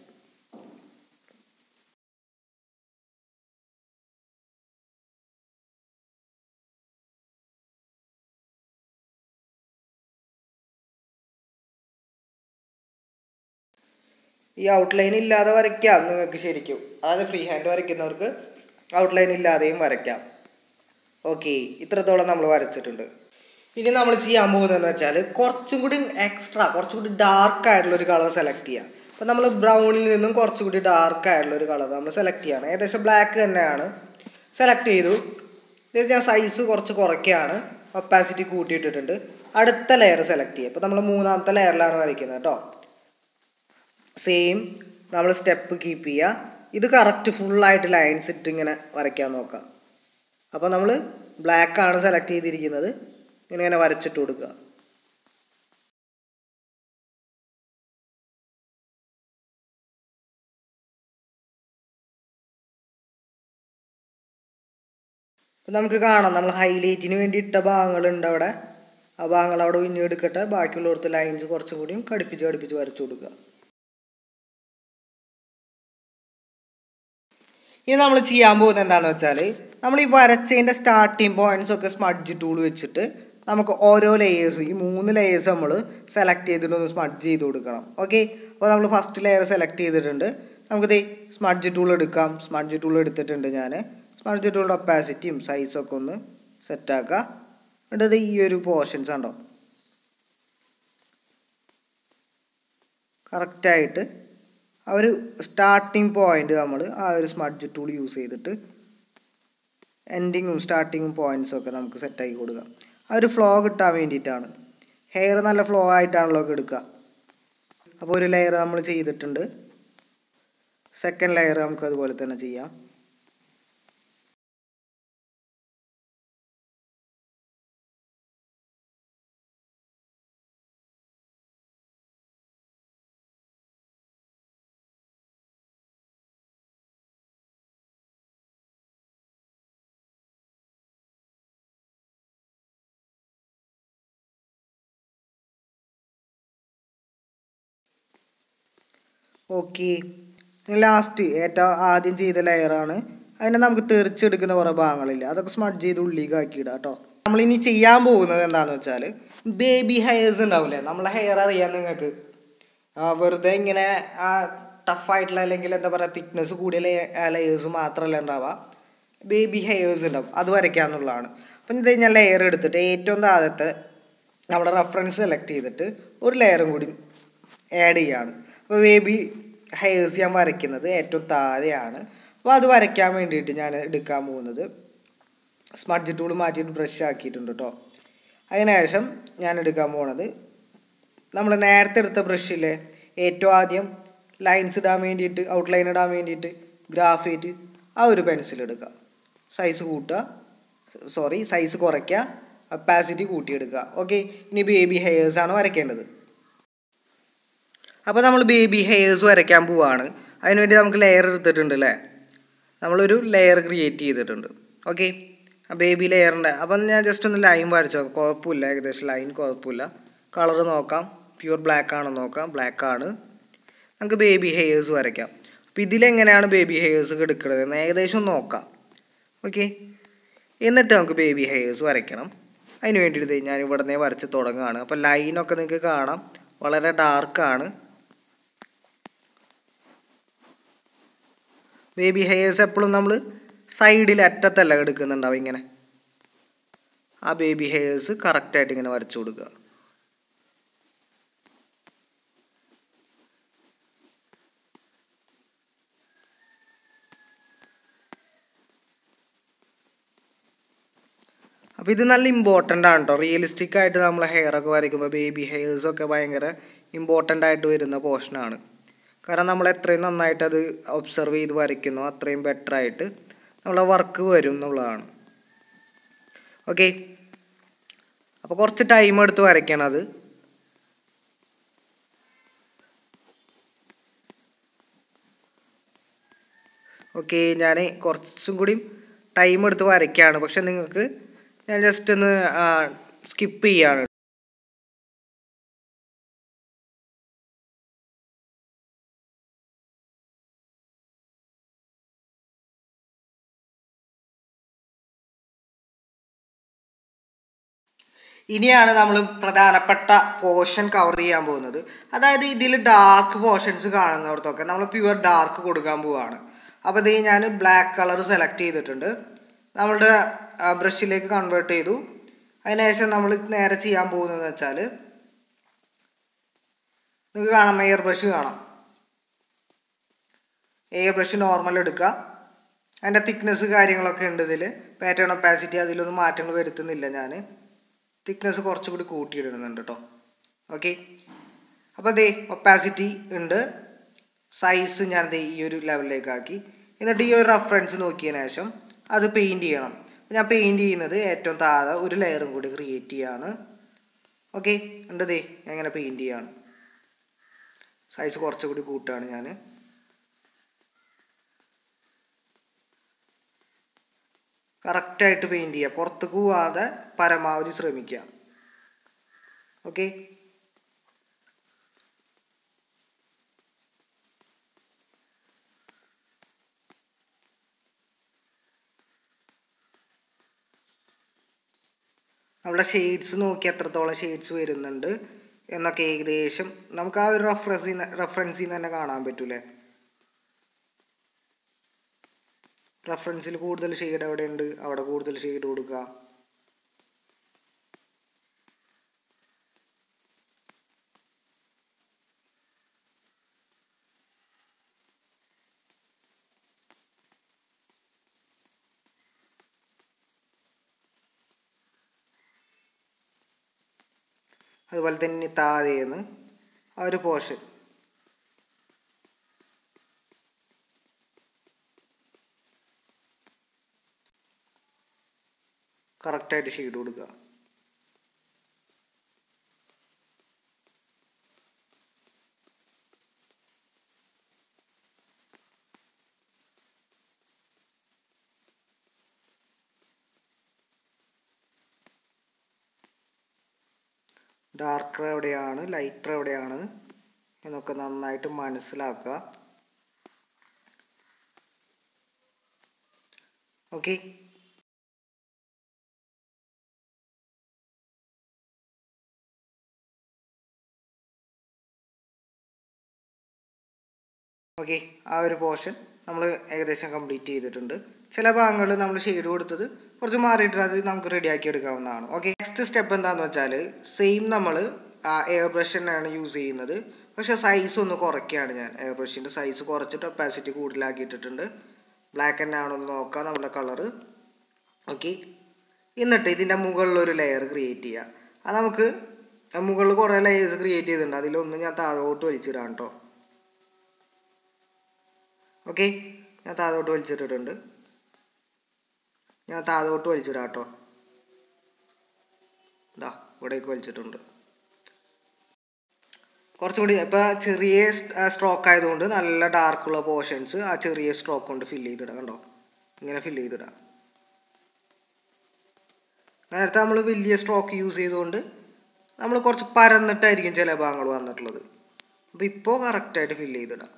ഈ ഔട്ട്ലൈൻ ഇല്ലാതെ വരയ്ക്കാം നിങ്ങൾക്ക് ശരിക്കും, അതായത് ഫ്രീ ഹാൻഡ് വരയ്ക്കുന്നവർക്ക് ഔട്ട്ലൈൻ ഇല്ലാതെയും വരയ്ക്കാം. ഓക്കെ, ഇത്രത്തോളം നമ്മൾ വരച്ചിട്ടുണ്ട്. ഇനി നമ്മൾ ചെയ്യാൻ പോകുന്നതെന്ന് വെച്ചാൽ കുറച്ചും കൂടി കുറച്ചും കൂടി ഡാർക്ക് ആയിട്ടുള്ളൊരു കളർ സെലക്ട് ചെയ്യാം. അപ്പോൾ നമ്മൾ ബ്രൗണിൽ നിന്നും കുറച്ചും കൂടി ഡാർക്ക് ആയിട്ടുള്ളൊരു കളർ നമ്മൾ സെലക്ട് ചെയ്യണം. ഏകദേശം ബ്ലാക്ക് തന്നെയാണ്. സെലക്ട് ചെയ്തു. ഇത് ഞാൻ സൈസ് കുറച്ച് കുറയ്ക്കുകയാണ്, ഒപ്പാസിറ്റി കൂട്ടിയിട്ടിട്ടുണ്ട്. അടുത്ത ലെയർ സെലക്ട് ചെയ്യുക. അപ്പോൾ നമ്മൾ 3ാമത്തെ ലെയറിലാണ് വരയ്ക്കുന്നത് കേട്ടോ. സെയിം നമ്മൾ സ്റ്റെപ്പ് കീപ്പ് ചെയ്യുക. ഇത് കറക്റ്റ് ഫുള്ളായിട്ട് ലൈൻസ് ഇട്ട് ഇങ്ങനെ വരയ്ക്കാൻ നോക്കാം. അപ്പോൾ നമ്മൾ ബ്ലാക്കാണ് സെലക്ട് ചെയ്തിരിക്കുന്നത്, ഇങ്ങനെ വരച്ചിട്ട് കൊടുക്കുക. അപ്പം നമുക്ക് കാണാം നമ്മൾ ഹൈലൈറ്റിന് വേണ്ടി ഇട്ട ഭാഗങ്ങളുണ്ട് അവിടെ, ആ ഭാഗങ്ങൾ അവിടെ ഒഴിഞ്ഞെടുക്കട്ടെ. ബാക്കിയുള്ളവർക്ക് ലൈൻസ് കുറച്ചും കൂടിയും കടുപ്പിച്ച് വരച്ചു കൊടുക്കുക. ഇനി നമ്മൾ ചെയ്യാൻ പോകുന്നത് എന്താണെന്ന് വെച്ചാൽ, നമ്മൾ ഈ വരച്ചതിൻ്റെ സ്റ്റാർട്ടിങ് പോയിൻറ്റ്സ് ഒക്കെ സ്മഡ്ജ് ടൂൾ വെച്ചിട്ട് നമുക്ക് ഓരോ ലെയേഴ്സും ഈ 3 ലെയേഴ്സ് നമ്മൾ സെലക്ട് ചെയ്തിട്ടൊന്ന് സ്മഡ്ജ് ചെയ്ത് കൊടുക്കണം. ഓക്കെ, അപ്പോൾ നമ്മൾ ഫസ്റ്റ് ലെയർ സെലക്ട് ചെയ്തിട്ടുണ്ട്. നമുക്കിത് സ്മഡ്ജ് ടൂൾ എടുക്കാം. സ്മഡ്ജ് ടൂൾ എടുത്തിട്ടുണ്ട് ഞാൻ. സ്മഡ്ജ് ടൂളിൻ്റെ ഒപ്പാസിറ്റിയും സൈസൊക്കെ ഒന്ന് സെറ്റാക്കുക. എന്നിട്ട് ഈ ഒരു പോർഷൻസ് ഉണ്ടോ കറക്റ്റായിട്ട് ആ ഒരു സ്റ്റാർട്ടിങ് പോയിൻ്റ് നമ്മൾ ആ ഒരു സ്മഡ്ജ് ടൂൾ യൂസ് ചെയ്തിട്ട് എൻഡിങ്ങും സ്റ്റാർട്ടിങ്ങും പോയിൻറ്റ്സൊക്കെ നമുക്ക് സെറ്റാക്കി കൊടുക്കാം. ആ ഒരു ഫ്ലോ കിട്ടാൻ വേണ്ടിയിട്ടാണ്. ഹെയർ നല്ല ഫ്ലോ ആയിട്ടാണല്ലോ എടുക്കുക. അപ്പോൾ ഒരു ലെയർ നമ്മൾ ചെയ്തിട്ടുണ്ട്. സെക്കൻഡ് ലെയർ നമുക്ക് അതുപോലെ തന്നെ ചെയ്യാം. ഓക്കെ, ലാസ്റ്റ് ഏറ്റവും ആദ്യം ചെയ്ത ലെയറാണ്. അതിനെ നമുക്ക് തെറിച്ചെടുക്കുന്ന കുറേ ഭാഗങ്ങളില്ല, അതൊക്കെ സ്മഡ്ജ് ചെയ്ത് ഉള്ളിലേക്ക് ആക്കിയിടാം കേട്ടോ. നമ്മളിനി ചെയ്യാൻ പോകുന്നത് എന്താണെന്ന് വെച്ചാൽ ബേബി ഹെയർസ് ഉണ്ടാവില്ലേ, നമ്മളെ ഹെയർ അറിയാം നിങ്ങൾക്ക്. വെറുതെ ഇങ്ങനെ ടഫായിട്ടുള്ള അല്ലെങ്കിൽ എന്താ പറയുക തിക്നെസ് കൂടിയ ലെയേഴ്സ് മാത്രമല്ല ഉണ്ടാവുക, ബേബി ഹെയർസ് ഉണ്ടാവും. അത് വരയ്ക്കാമെന്നുള്ളതാണ്. അപ്പം ഇത് ഞാൻ ലെയർ എടുത്തിട്ട് ഏറ്റവും താഴത്തെ നമ്മുടെ റെഫറൻസ് സെലക്ട് ചെയ്തിട്ട് ഒരു ലെയറും കൂടി ആഡ് ചെയ്യുകയാണ്. അപ്പോൾ ബേബി ഹെയർസ് ഞാൻ വരയ്ക്കുന്നത് ഏറ്റവും താഴെയാണ്. അപ്പോൾ അത് വരയ്ക്കാൻ വേണ്ടിയിട്ട് ഞാൻ എടുക്കാൻ പോകുന്നത് സ്മഡ്ജ് ടൂൾ മാറ്റിയിട്ട് ബ്രഷ് ആക്കിയിട്ടുണ്ട് കേട്ടോ. അതിനുശേഷം ഞാൻ എടുക്കാൻ പോകുന്നത് നമ്മൾ നേരത്തെ എടുത്ത ബ്രഷിലെ ഏറ്റവും ആദ്യം ലൈൻസ് ഇടാൻ വേണ്ടിയിട്ട് ഔട്ട്ലൈൻ ഇടാൻ വേണ്ടിയിട്ട് ഗ്രാഫൈറ്റ് ആ ഒരു പെൻസിൽ എടുക്കുക. സൈസ് കുറയ്ക്കുക, ഒപ്പാസിറ്റി കൂട്ടിയെടുക്കുക. ഓക്കെ, ഇനി ബേബി ഹെയർസാണ് വരയ്ക്കേണ്ടത്. അപ്പോൾ നമ്മൾ ബേബി ഹെയർസ് വരയ്ക്കാൻ പോവുകയാണ്. അതിനുവേണ്ടി നമുക്ക് ലെയർ എടുത്തിട്ടുണ്ട് അല്ലേ, നമ്മളൊരു ലെയർ ക്രിയേറ്റ് ചെയ്തിട്ടുണ്ട്. ഓക്കെ, ആ ബേബി ലെയറിൻ്റെ അപ്പം ഞാൻ ജസ്റ്റ് ഒന്ന് ലൈൻ വരച്ചോ, കുഴപ്പമില്ല, ഏകദേശം ലൈൻ കുഴപ്പമില്ല. കളർ നോക്കാം, പ്യുവർ ബ്ലാക്ക് ആണെന്ന് നോക്കാം. ബ്ലാക്ക് ആണ്. നമുക്ക് ബേബി ഹെയർസ് വരയ്ക്കാം. അപ്പോൾ ഇതിലെങ്ങനെയാണ് ബേബി ഹെയർസ് എടുക്കുന്നത് എന്ന് ഏകദേശം നോക്കാം. ഓക്കെ, എന്നിട്ട് നമുക്ക് ബേബി ഹെയർസ് വരയ്ക്കണം. അതിന് വേണ്ടിയിട്ട് ഞാൻ ഇവിടെ നിന്ന് വരച്ച് തുടങ്ങുകയാണ്. അപ്പോൾ ലൈനൊക്കെ നിങ്ങൾക്ക് കാണാം, വളരെ ഡാർക്കാണ്. ബേബി ഹെയർസ് എപ്പോഴും നമ്മൾ സൈഡിൽ അറ്റത്തല്ല എടുക്കുന്നുണ്ടാവും. ഇങ്ങനെ ആ ബേബി ഹെയർസ് കറക്റ്റായിട്ട് ഇങ്ങനെ വരച്ചു കൊടുക്കുക. അപ്പോൾ ഇത് നല്ല ഇമ്പോർട്ടൻ്റ് ആണ് കേട്ടോ. റിയലിസ്റ്റിക് ആയിട്ട് നമ്മൾ ഹെയറൊക്കെ വരയ്ക്കുമ്പോൾ ബേബി ഹെയർസൊക്കെ ഭയങ്കര ഇമ്പോർട്ടൻ്റ് ആയിട്ട് വരുന്ന പോർഷനാണ്. കാരണം നമ്മൾ എത്രയും നന്നായിട്ട് അത് ഒബ്സർവ് ചെയ്ത് വരയ്ക്കുന്നോ അത്രയും ബെറ്ററായിട്ട് നമ്മളെ വർക്ക് വരും എന്നുള്ളതാണ്. ഓക്കെ, അപ്പോൾ കുറച്ച് ടൈം എടുത്ത് വരയ്ക്കണം അത്. ഓക്കെ, ഞാൻ കുറച്ചും കൂടി ടൈം എടുത്ത് വരയ്ക്കുകയാണ്. പക്ഷെ നിങ്ങൾക്ക് ഞാൻ ജസ്റ്റ് ഒന്ന് സ്കിപ്പ് ചെയ്യാണ്. ഇനിയാണ് നമ്മൾ പ്രധാനപ്പെട്ട പോർഷൻ കവർ ചെയ്യാൻ പോകുന്നത്. അതായത് ഇതിൽ ഡാർക്ക് പോർഷൻസ് കാണുന്നിടത്തൊക്കെ നമ്മൾ പ്യുവർ ഡാർക്ക് കൊടുക്കാൻ പോവുകയാണ്. അപ്പോൾ ഇത് ഞാൻ ബ്ലാക്ക് കളർ സെലക്ട് ചെയ്തിട്ടുണ്ട്. നമ്മളുടെ ബ്രഷിലേക്ക് കൺവേർട്ട് ചെയ്തു. അതിനുശേഷം നമ്മൾ നേരെ ചെയ്യാൻ പോകുന്നതെന്ന് വെച്ചാൽ നിങ്ങൾക്ക് കാണാം, എയർ ബ്രഷ് കാണാം. എയർ ബ്രഷ് നോർമൽ എടുക്കുക. അതിൻ്റെ തിക്നെസ് കാര്യങ്ങളൊക്കെ ഉണ്ട് ഇതിൽ. പാറ്റേൺ ഒപ്പാസിറ്റി അതിലൊന്നും മാറ്റങ്ങൾ വരുത്തുന്നില്ല. ഞാൻ തിക്നെസ് കുറച്ചുകൂടി കൂട്ടിയിടുന്നുണ്ട് കേട്ടോ. ഓക്കെ, അപ്പോൾ ദേ ഒപ്പാസിറ്റി ഉണ്ട്. സൈസ് ഞാൻ ദേ ഈ ഒരു ലെവലിലേക്ക് ആക്കി. എന്നിട്ട് ഈ ഒരു റെഫറൻസ് നോക്കിയതിന് ശേഷം അത് പെയിൻറ്റ് ചെയ്യണം. ഞാൻ പെയിൻറ്റ് ചെയ്യുന്നത് ഏറ്റവും താഴെ ഒരു ലെയറും കൂടി ക്രിയേറ്റ് ചെയ്യാണ്. ഓക്കെ, ഉണ്ട് ദേ എങ്ങനെ പെയിൻറ്റ് ചെയ്യാണ്. സൈസ് കുറച്ചുകൂടി കൂട്ടുകയാണ് ഞാൻ. കറക്റ്റായിട്ട് പെയിൻറ്റ് ചെയ്യുക, പുറത്തേക്ക് പോവാതെ പരമാവധി ശ്രമിക്കുക. ഓക്കെ, നമ്മുടെ ഷെയ്ഡ്സ് നോക്കി എത്രത്തോളം ഷെയ്ഡ്സ് വരുന്നുണ്ട് എന്നൊക്കെ ഏകദേശം നമുക്ക് ആ ഒരു റെഫറൻസിൽ നിന്ന് തന്നെ കാണാൻ പറ്റൂലേ. റെഫറൻസിൽ കൂടുതൽ ഷെയ്ഡ് എവിടെയുണ്ട് അവിടെ കൂടുതൽ ഷെയ്ഡ് കൊടുക്കുക. അതുപോലെ തന്നെ താഴേന്ന് ആ ഒരു പോർഷൻ കറക്റ്റായിട്ട് ഷെയ്ഡ് കൊടുക്കുക. ഡാർക്കർ എവിടെയാണ് ലൈറ്റർ എവിടെയാണ് എന്നൊക്കെ നന്നായിട്ട് മനസ്സിലാക്കുക. ഓക്കെ, ആ ഒരു പോർഷൻ നമ്മൾ ഏകദേശം കംപ്ലീറ്റ് ചെയ്തിട്ടുണ്ട്. ചില ഭാഗങ്ങളിൽ നമ്മൾ ഷെയ്ഡ് കൊടുത്തത് കുറച്ച് മാറിയിട്ട് അത് നമുക്ക് റെഡിയാക്കി എടുക്കാവുന്നതാണ്. ഓക്കെ, നെക്സ്റ്റ് സ്റ്റെപ്പ് എന്താണെന്ന് വെച്ചാൽ സെയിം നമ്മൾ എയർ ബ്രഷ് തന്നെയാണ് യൂസ് ചെയ്യുന്നത്. പക്ഷേ സൈസ് ഒന്ന് കുറയ്ക്കുകയാണ് ഞാൻ. എയർ ബ്രഷിൻ്റെ സൈസ് കുറച്ചിട്ട് ഒപ്പാസിറ്റി കൂടുതലാക്കിയിട്ടിട്ടുണ്ട്. ബ്ലാക്ക് തന്നെ ആണോ എന്ന് നോക്കാം നമ്മുടെ കളറ്. ഓക്കെ, എന്നിട്ട് ഇതിൻ്റെ മുകളിലൊരു ലെയർ ക്രിയേറ്റ് ചെയ്യുക. അത് നമുക്ക് മുകളിൽ കുറേ ലെയേഴ്സ് ക്രിയേറ്റ് ചെയ്തിട്ടുണ്ട്. അതിലൊന്ന് ഞാൻ താഴോട്ട് വലിച്ചിടാം കേട്ടോ. ഓക്കെ, ഞാൻ താഴോട്ട് വലിച്ചിട്ടിട്ടുണ്ട്. കേട്ടോ. ഇതാ ഇവിടേക്ക് വലിച്ചിട്ടുണ്ട്. കുറച്ചും കൂടി ഇപ്പോൾ ചെറിയ സ്ട്രോക്ക് ആയതുകൊണ്ട് നല്ല ഡാർക്കുള്ള പോർഷൻസ് ആ ചെറിയ സ്ട്രോക്ക് കൊണ്ട് ഫില്ല് ചെയ്തിടാം. കണ്ടോ, ഇങ്ങനെ ഫില്ല് ചെയ്തിടാം. നേരത്തെ നമ്മൾ വലിയ സ്ട്രോക്ക് യൂസ് ചെയ്തുകൊണ്ട് നമ്മൾ കുറച്ച് പരന്നിട്ടായിരിക്കും ചില ഭാഗങ്ങൾ വന്നിട്ടുള്ളത്. അപ്പോൾ ഇപ്പോൾ കറക്റ്റായിട്ട് ഫില്ല് ചെയ്തിടാം.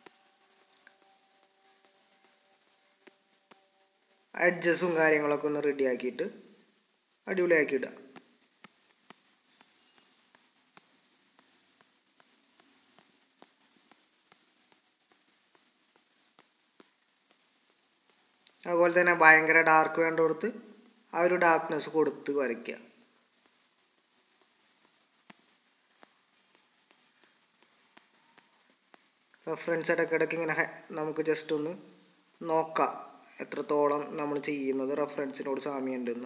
അഡ്ജസ്റ്റും കാര്യങ്ങളൊക്കെ ഒന്ന് റെഡി ആക്കിയിട്ട് അടിപൊളിയാക്കി ഇടുക. അതുപോലെ തന്നെ ഭയങ്കര ഡാർക്ക് വേണ്ട കൊടുത്ത് ആ ഒരു ഡാർക്ക്നെസ് കൊടുത്ത് വരയ്ക്കുക. റെഫറൻസ് ഇടയ്ക്കിടയ്ക്ക് ഇങ്ങനെ നമുക്ക് ജസ്റ്റ് ഒന്ന് നോക്കാം എത്രത്തോളം നമ്മൾ ചെയ്യുന്നത് റെഫറൻസിനോട് സാമ്യമുണ്ടെന്ന്.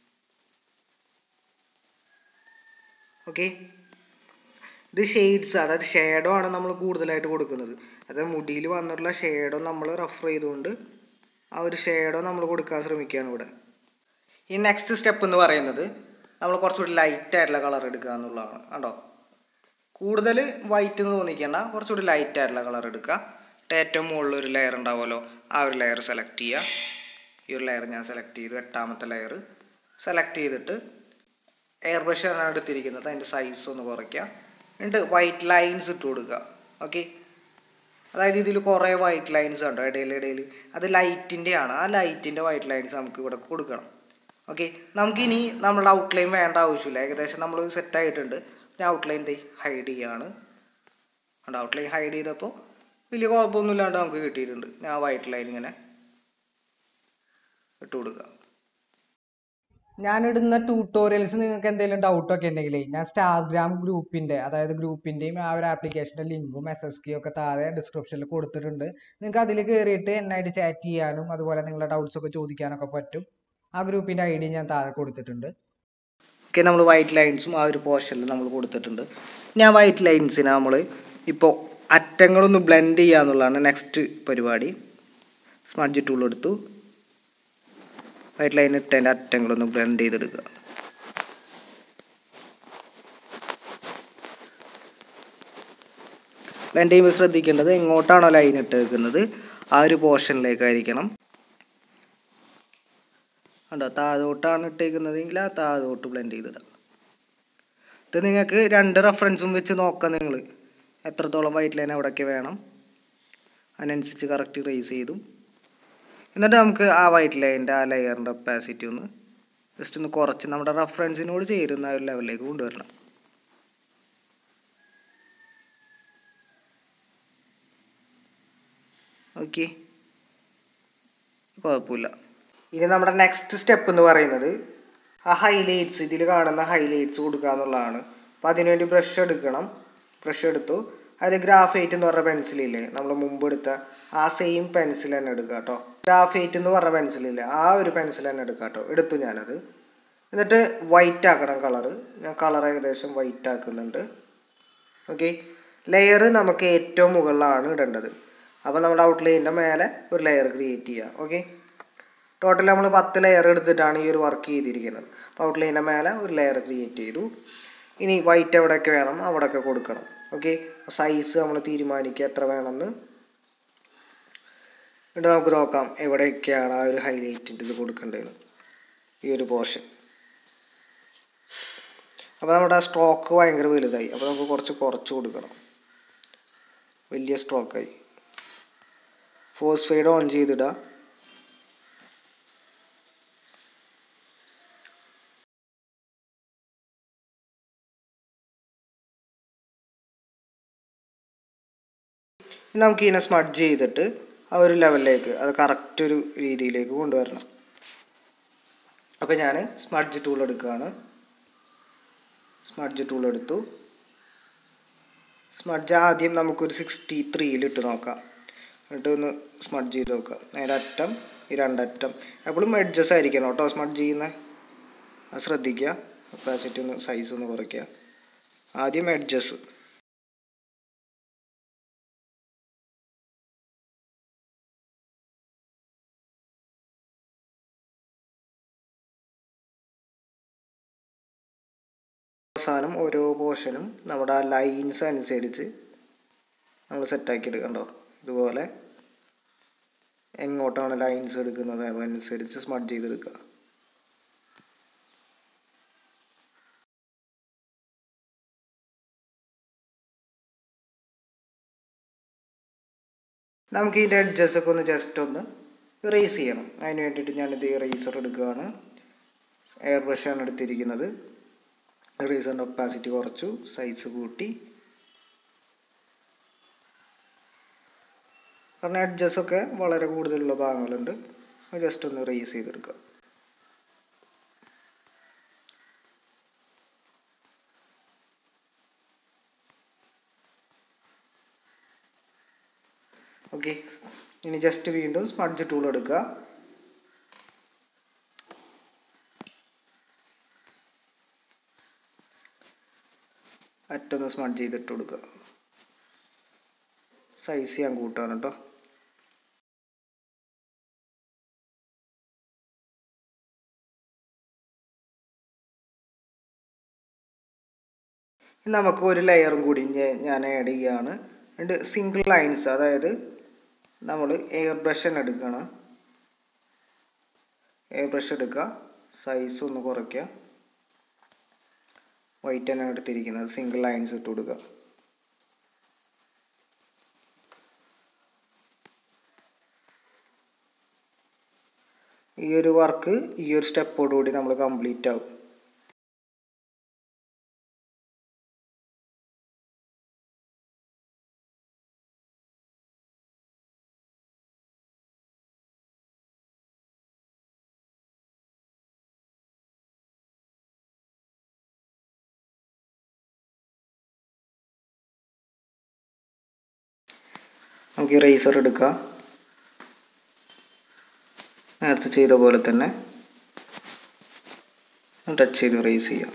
ഓക്കെ, ഇത് ഷെയ്ഡ്സ്, അതായത് ഷേഡോ ആണ് നമ്മൾ കൂടുതലായിട്ട് കൊടുക്കുന്നത്. അതായത് മുടിയിൽ വന്നിട്ടുള്ള ഷേഡോ നമ്മൾ റെഫർ ചെയ്തുകൊണ്ട് ആ ഒരു ഷേഡോ നമ്മൾ കൊടുക്കാൻ ശ്രമിക്കുകയാണ് ഇവിടെ. ഈ നെക്സ്റ്റ് സ്റ്റെപ്പ് എന്ന് പറയുന്നത് നമ്മൾ കുറച്ചുകൂടി ലൈറ്റായിട്ടുള്ള കളർ എടുക്കുക എന്നുള്ളതാണ്. കണ്ടോ, കൂടുതൽ വൈറ്റ് എന്ന് തോന്നിക്കേണ്ട, കുറച്ചുകൂടി ലൈറ്റായിട്ടുള്ള കളർ എടുക്കുക. ഏറ്റവും മുകളിലൊരു ലെയർ ഉണ്ടാവുമല്ലോ, ആ ഒരു ലെയർ സെലക്ട് ചെയ്യുക. ഈ ഒരു ലെയർ ഞാൻ സെലക്ട് ചെയ്തു. 8ാമത്തെ ലെയർ സെലക്ട് ചെയ്തിട്ട് എയർ ബ്രഷാണ് എടുത്തിരിക്കുന്നത്. അതിൻ്റെ സൈസ് ഒന്ന് കുറയ്ക്കുക. എന്നിട്ട് വൈറ്റ് ലൈൻസ് ഇട്ട് കൊടുക്കുക. ഓക്കെ, അതായത് ഇതിൽ കുറേ വൈറ്റ് ലൈൻസ് ഉണ്ടോ ഇടയിൽ, അത് ലൈറ്റിൻ്റെ ആണ്. ആ ലൈറ്റിൻ്റെ വൈറ്റ് ലൈൻസ് നമുക്ക് ഇവിടെ കൊടുക്കണം. ഓക്കെ, നമുക്കിനി നമ്മളുടെ ഔട്ട്ലൈൻ വേണ്ട ആവശ്യമില്ല. ഏകദേശം നമ്മൾ സെറ്റായിട്ടുണ്ട്. ഞാൻ ഔട്ട്ലൈൻ ഹൈഡ് ചെയ്യുകയാണ്. അതുകൊണ്ട് ഔട്ട്ലൈൻ ഹൈഡ് ചെയ്തപ്പോൾ വലിയ കുഴപ്പമൊന്നുമില്ലാണ്ട് നമുക്ക് കിട്ടിയിട്ടുണ്ട്. ഞാൻ വൈറ്റ് ലൈൻ ഇങ്ങനെ ഇട്ട് കൊടുക്കുക. ഞാനിടുന്ന ട്യൂട്ടോറിയൽസ് നിങ്ങൾക്ക് എന്തെങ്കിലും ഡൗട്ടൊക്കെ ഉണ്ടെങ്കിൽ ഞാൻ സ്റ്റാഗ്രാം ഗ്രൂപ്പിൻ്റെ, അതായത് ഗ്രൂപ്പിൻ്റെയും ആ ഒരു ആപ്ലിക്കേഷൻ്റെ ലിങ്കും SSK ഒക്കെ താഴെ ഡിസ്ക്രിപ്ഷനിൽ കൊടുത്തിട്ടുണ്ട്. നിങ്ങൾക്ക് അതിൽ കയറിയിട്ട് എന്നായിട്ട് ചാറ്റ് ചെയ്യാനും അതുപോലെ നിങ്ങളുടെ ഡൗട്ട്സൊക്കെ ചോദിക്കാനൊക്കെ പറ്റും. ആ ഗ്രൂപ്പിൻ്റെ ID ഞാൻ താഴെ കൊടുത്തിട്ടുണ്ട്. ഓക്കെ, നമ്മൾ വൈറ്റ് ലൈൻസും ആ ഒരു പോർഷനിൽ നമ്മൾ കൊടുത്തിട്ടുണ്ട്. ഞാൻ വൈറ്റ് ലൈൻസിനെ നമ്മൾ ഇപ്പോൾ അറ്റങ്ങളൊന്ന് ബ്ലെൻഡ് ചെയ്യുക എന്നുള്ളതാണ് നെക്സ്റ്റ് പരിപാടി. സ്മഡ്ജ് ടൂൾ എടുത്തു, വൈറ്റ് ലൈൻ ഇട്ടതിൻ്റെ അറ്റങ്ങളൊന്ന് ബ്ലെൻഡ് ചെയ്തെടുക്കുക. ബ്ലെൻഡ് ചെയ്യുമ്പോൾ ശ്രദ്ധിക്കേണ്ടത് എങ്ങോട്ടാണോ ലൈൻ ഇട്ട് വെക്കുന്നത് ആ ഒരു പോർഷനിലേക്കായിരിക്കണം. കണ്ടോ, താഴോട്ടാണ് ഇട്ടേക്കുന്നതെങ്കിൽ ആ താഴോട്ട് ബ്ലെൻഡ് ചെയ്തിടാം. ഇത് നിങ്ങൾക്ക് 2 റെഫറൻസും വെച്ച് നോക്കാം. നിങ്ങൾ എത്രത്തോളം വൈറ്റ് ലൈൻ എവിടെയൊക്കെ വേണം അതിനനുസരിച്ച് കറക്റ്റ് റേസ് ചെയ്തു. എന്നിട്ട് നമുക്ക് ആ വൈറ്റ് ലൈനിൻ്റെ ആ ലെയറിൻ്റെ ഒപ്പാസിറ്റി ഒന്ന് ജസ്റ്റ് ഒന്ന് കുറച്ച് നമ്മുടെ റഫറൻസിനോട് ചേരുന്ന ഒരു ലെവലിലേക്ക് കൊണ്ടുവരണം. ഓക്കെ, കുഴപ്പമില്ല. ഇനി നമ്മുടെ നെക്സ്റ്റ് സ്റ്റെപ്പ് എന്ന് പറയുന്നത് ആ ഹൈലൈറ്റ്സ്, ഇതിൽ കാണുന്ന ഹൈലൈറ്റ്സ് കൊടുക്കുക എന്നുള്ളതാണ്. അപ്പോൾ അതിനുവേണ്ടി ബ്രഷ് എടുക്കണം. ബ്രഷ് എടുത്തു, അതിൽ ഗ്രാഫൈറ്റ് എന്ന് പറഞ്ഞ പെൻസിലില്ലേ, നമ്മൾ മുമ്പ് എടുത്ത ആ സെയിം പെൻസിൽ തന്നെ എടുക്കുക കേട്ടോ. ഗ്രാഫൈറ്റ് എന്ന് പറഞ്ഞ പെൻസിലില്ലേ, ആ ഒരു പെൻസിൽ തന്നെ എടുക്കുക കേട്ടോ. എടുത്തു ഞാനത്. എന്നിട്ട് വൈറ്റ് ആക്കണം കളറ്. ഞാൻ കളർ ഏകദേശം വൈറ്റ് ആക്കുന്നുണ്ട്. ഓക്കെ, ലെയർ നമുക്ക് ഏറ്റവും മുകളിലാണ് ഇടേണ്ടത്. അപ്പോൾ നമ്മുടെ ഔട്ട്ലൈനിൻ്റെ മേലെ ഒരു ലെയർ ക്രിയേറ്റ് ചെയ്യുക. ഓക്കെ, ടോട്ടൽ നമ്മൾ 10 ലെയർ എടുത്തിട്ടാണ് ഈ ഒരു വർക്ക് ചെയ്തിരിക്കുന്നത്. അപ്പോൾ ഔട്ട്ലൈനിൻ്റെ മേലെ ഒരു ലെയർ ക്രിയേറ്റ് ചെയ്തു. ഇനി വൈറ്റ് എവിടെയൊക്കെ വേണം അവിടെയൊക്കെ കൊടുക്കണം. ഓക്കെ, സൈസ് നമ്മൾ തീരുമാനിക്കുക എത്ര വേണമെന്ന്. എന്നിട്ട് നമുക്ക് നോക്കാം എവിടെയൊക്കെയാണ് ആ ഒരു ഹൈലൈറ്റിൻ്റെ ഇത് കൊടുക്കേണ്ടതെന്ന്, ഈ ഒരു പോർഷൻ. അപ്പോൾ നമ്മുടെ സ്ട്രോക്ക് ഭയങ്കര വലുതായി. അപ്പോൾ നമുക്ക് കുറച്ച് കൊടുക്കണം. വലിയ സ്ട്രോക്കായി. ഫോഴ്സ് ഫെയ്ഡ് ഓൺ ചെയ്തിടുക. നമുക്ക് ഇതിനെ സ്മഡ്ജ് ചെയ്തിട്ട് ആ ഒരു ലെവലിലേക്ക്, അത് കറക്റ്റ് ഒരു രീതിയിലേക്ക് കൊണ്ടുവരണം. അപ്പോൾ ഞാൻ സ്മഡ്ജ് ടൂൾ എടുക്കുകയാണ്. സ്മഡ്ജ് ടൂൾ എടുത്തു. സ്മഡ്ജ് ആദ്യം നമുക്കൊരു 63 ഇട്ട് നോക്കാം. എന്നിട്ട് ഒന്ന് സ്മഡ്ജ് ചെയ്ത് നോക്കാം. അതിൻ്റെ അറ്റം, ഈ രണ്ടറ്റം എപ്പോഴും എഡ്ജസ് ആയിരിക്കണം കേട്ടോ സ്മഡ്ജ് ചെയ്യുന്നത്. അത് ശ്രദ്ധിക്കുക. ഒപ്പാസിറ്റി ഒന്ന്, സൈസ് ഒന്ന് കുറയ്ക്കുക. ആദ്യം എഡ്ജസ്. അവസാനം ഓരോ പോർഷനും നമ്മുടെ ആ ലൈൻസ് അനുസരിച്ച് നമ്മൾ സെറ്റാക്കി എടുക്കണ്ടോ. ഇതുപോലെ എങ്ങോട്ടാണ് ലൈൻസ് എടുക്കുന്നത് അതനുസരിച്ച് സ്മഡ്ജ് ചെയ്തെടുക്കുക. നമുക്ക് ഇതിൻ്റെ എഡ്ജസൊക്കെ ഒന്ന് ജസ്റ്റ് ഒന്ന് ഇറേസ് ചെയ്യണം. അതിന് വേണ്ടിയിട്ട് ഞാനിത് ഇറേസർ എടുക്കുകയാണ്. എയർ ബ്രഷാണ് എടുത്തിരിക്കുന്നത്. ഇറേസറിൻ്റെ ഒപ്പാസിറ്റി കുറച്ചു, സൈസ് കൂട്ടി. കാരണം എഡ്ജസൊക്കെ വളരെ കൂടുതലുള്ള ഭാഗങ്ങളുണ്ട്. അത് ജസ്റ്റ് ഒന്ന് ഇറേസ് ചെയ്തെടുക്കുക. ഓക്കെ, ഇനി ജസ്റ്റ് വീണ്ടും സ്മഡ്ജ് ടൂൾ എടുക്കുക. അറ്റൊന്ന് സ്മഡ്ജ് ചെയ്തിട്ട് കൊടുക്കുക. സൈസ് ഞാൻ കൂട്ടാണ് കേട്ടോ. നമുക്ക് ഒരു ലെയറും കൂടി ഞാൻ ആഡ് ചെയ്യുകയാണ്. രണ്ട് സിംഗിൾ ലൈൻസ്, അതായത് നമ്മൾ എയർ ബ്രഷ് എടുക്കണം. എയർ ബ്രഷ് എടുക്കുക, സൈസ് ഒന്ന് കുറയ്ക്കുക. വൈറ്റ് തന്നെ എടുത്തിരിക്കുന്നത്. സിംഗിൾ ലൈൻസ് ഇട്ട് കൊടുക്കുക. ഈ ഒരു വർക്ക് ഈ ഒരു സ്റ്റെപ്പോടുകൂടി നമ്മൾ കംപ്ലീറ്റ് ആവും. നമുക്ക് ഇറേസർ എടുക്കുക. നേരത്തെ ചെയ്ത പോലെ തന്നെ ടച്ച് ചെയ്ത് ഇറേസ് ചെയ്യാം.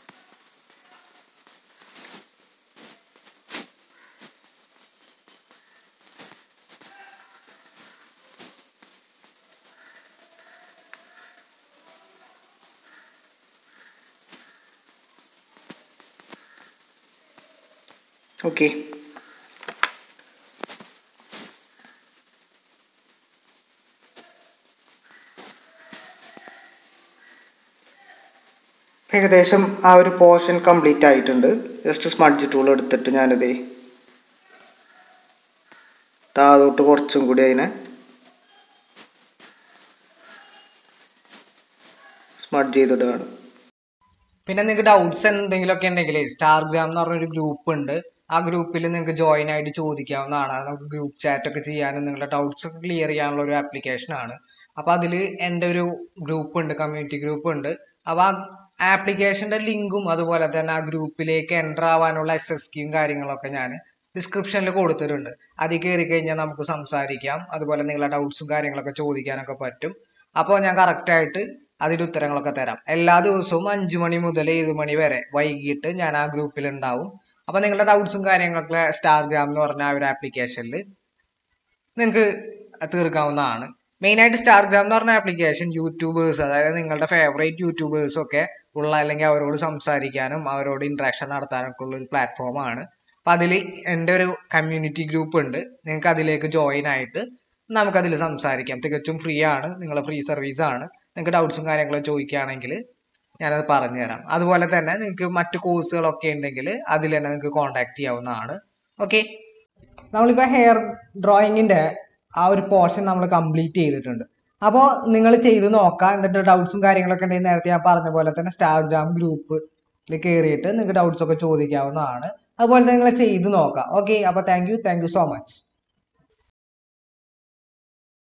ഓക്കെ, ഏകദേശം ആ ഒരു പോർഷൻ കംപ്ലീറ്റ് ആയിട്ടുണ്ട്. ജസ്റ്റ് സ്മഡ്ജ് ടൂൾ എടുത്തിട്ട് ഞാനിത് താഴോട്ട് കുറച്ചും കൂടി അതിനെ സ്മഡ് ചെയ്തിട്ട് കാണും. പിന്നെ നിങ്ങൾക്ക് ഡൗട്ട്സ് എന്തെങ്കിലുമൊക്കെ ഉണ്ടെങ്കിൽ സ്റ്റാർഗ്രാം എന്ന് പറഞ്ഞൊരു ഗ്രൂപ്പ് ഉണ്ട്. ആ ഗ്രൂപ്പിൽ നിങ്ങൾക്ക് ജോയിൻ ആയിട്ട് ചോദിക്കാവുന്നതാണ്. നമുക്ക് ഗ്രൂപ്പ് ചാറ്റ് ഒക്കെ ചെയ്യാനും നിങ്ങളുടെ ഡൗട്ട്സ് ഒക്കെ ക്ലിയർ ചെയ്യാനുള്ള ഒരു ആപ്ലിക്കേഷനാണ്. അപ്പോൾ അതിൽ എൻ്റെ ഒരു ഗ്രൂപ്പ് ഉണ്ട്, കമ്മ്യൂണിറ്റി ഗ്രൂപ്പ് ഉണ്ട്. അപ്പോൾ ആ ആപ്ലിക്കേഷൻ്റെ ലിങ്കും അതുപോലെ തന്നെ ആ ഗ്രൂപ്പിലേക്ക് എൻ്റർ ആവാനുള്ള SSKയും കാര്യങ്ങളൊക്കെ ഞാൻ ഡിസ്ക്രിപ്ഷനിൽ കൊടുത്തിട്ടുണ്ട്. അതിൽ കയറി കഴിഞ്ഞാൽ നമുക്ക് സംസാരിക്കാം. അതുപോലെ നിങ്ങളുടെ ഡൗട്ട്സും കാര്യങ്ങളൊക്കെ ചോദിക്കാനൊക്കെ പറ്റും. അപ്പോൾ ഞാൻ കറക്റ്റായിട്ട് അതിൻ്റെ ഉത്തരങ്ങളൊക്കെ തരാം. എല്ലാ ദിവസവും 5 മണി മുതൽ 7 മണി വരെ വൈകിട്ട് ഞാൻ ആ ഗ്രൂപ്പിൽ ഉണ്ടാവും. അപ്പോൾ നിങ്ങളുടെ ഡൗട്ട്സും കാര്യങ്ങളൊക്കെ സ്റ്റാർഗ്രാം എന്ന് പറഞ്ഞ ആ ഒരു ആപ്ലിക്കേഷനിൽ നിങ്ങൾക്ക് തീർക്കാവുന്നതാണ്. മെയിനായിട്ട് സ്റ്റാർഗ്രാം എന്ന് പറഞ്ഞ ആപ്ലിക്കേഷൻ യൂട്യൂബേഴ്സ്, അതായത് നിങ്ങളുടെ ഫേവറേറ്റ് യൂട്യൂബേഴ്സൊക്കെ ഉള്ള, അല്ലെങ്കിൽ അവരോട് സംസാരിക്കാനും അവരോട് ഇൻട്രാക്ഷൻ നടത്താനൊക്കെ ഉള്ള ഒരു പ്ലാറ്റ്ഫോമാണ്. അപ്പം അതിൽ എൻ്റെ ഒരു കമ്മ്യൂണിറ്റി ഗ്രൂപ്പ് ഉണ്ട്. നിങ്ങൾക്ക് അതിലേക്ക് ജോയിൻ ആയിട്ട് നമുക്കതിൽ സംസാരിക്കാം. തികച്ചും ഫ്രീ ആണ്, നിങ്ങൾ ഫ്രീ സർവീസാണ്. നിങ്ങൾക്ക് ഡൗട്ട്സും കാര്യങ്ങളും ചോദിക്കുകയാണെങ്കിൽ ഞാനത് പറഞ്ഞുതരാം. അതുപോലെ തന്നെ നിങ്ങൾക്ക് മറ്റ് കോഴ്സുകളൊക്കെ ഉണ്ടെങ്കിൽ അതിൽ തന്നെ നിങ്ങൾക്ക് കോൺടാക്ട് ചെയ്യാവുന്നതാണ്. ഓക്കെ, നമ്മളിപ്പോൾ ഹെയർ ഡ്രോയിങ്ങിൻ്റെ ആ ഒരു പോർഷൻ നമ്മൾ കംപ്ലീറ്റ് ചെയ്തിട്ടുണ്ട്. അപ്പോൾ നിങ്ങൾ ചെയ്ത് നോക്കാം. എന്നിട്ട് ഡൗട്ട്സും കാര്യങ്ങളൊക്കെ ഉണ്ടെങ്കിൽ നേരത്തെ ഞാൻ പറഞ്ഞ പോലെ തന്നെ സ്റ്റാർഗ്രാം ഗ്രൂപ്പിൽ കയറിയിട്ട് നിങ്ങൾക്ക് ഡൗട്ട്സൊക്കെ ചോദിക്കാവുന്നതാണ്. അതുപോലെ തന്നെ നിങ്ങൾ ചെയ്ത് നോക്കാം. ഓക്കെ, അപ്പോൾ താങ്ക് യു സോ മച്ച്.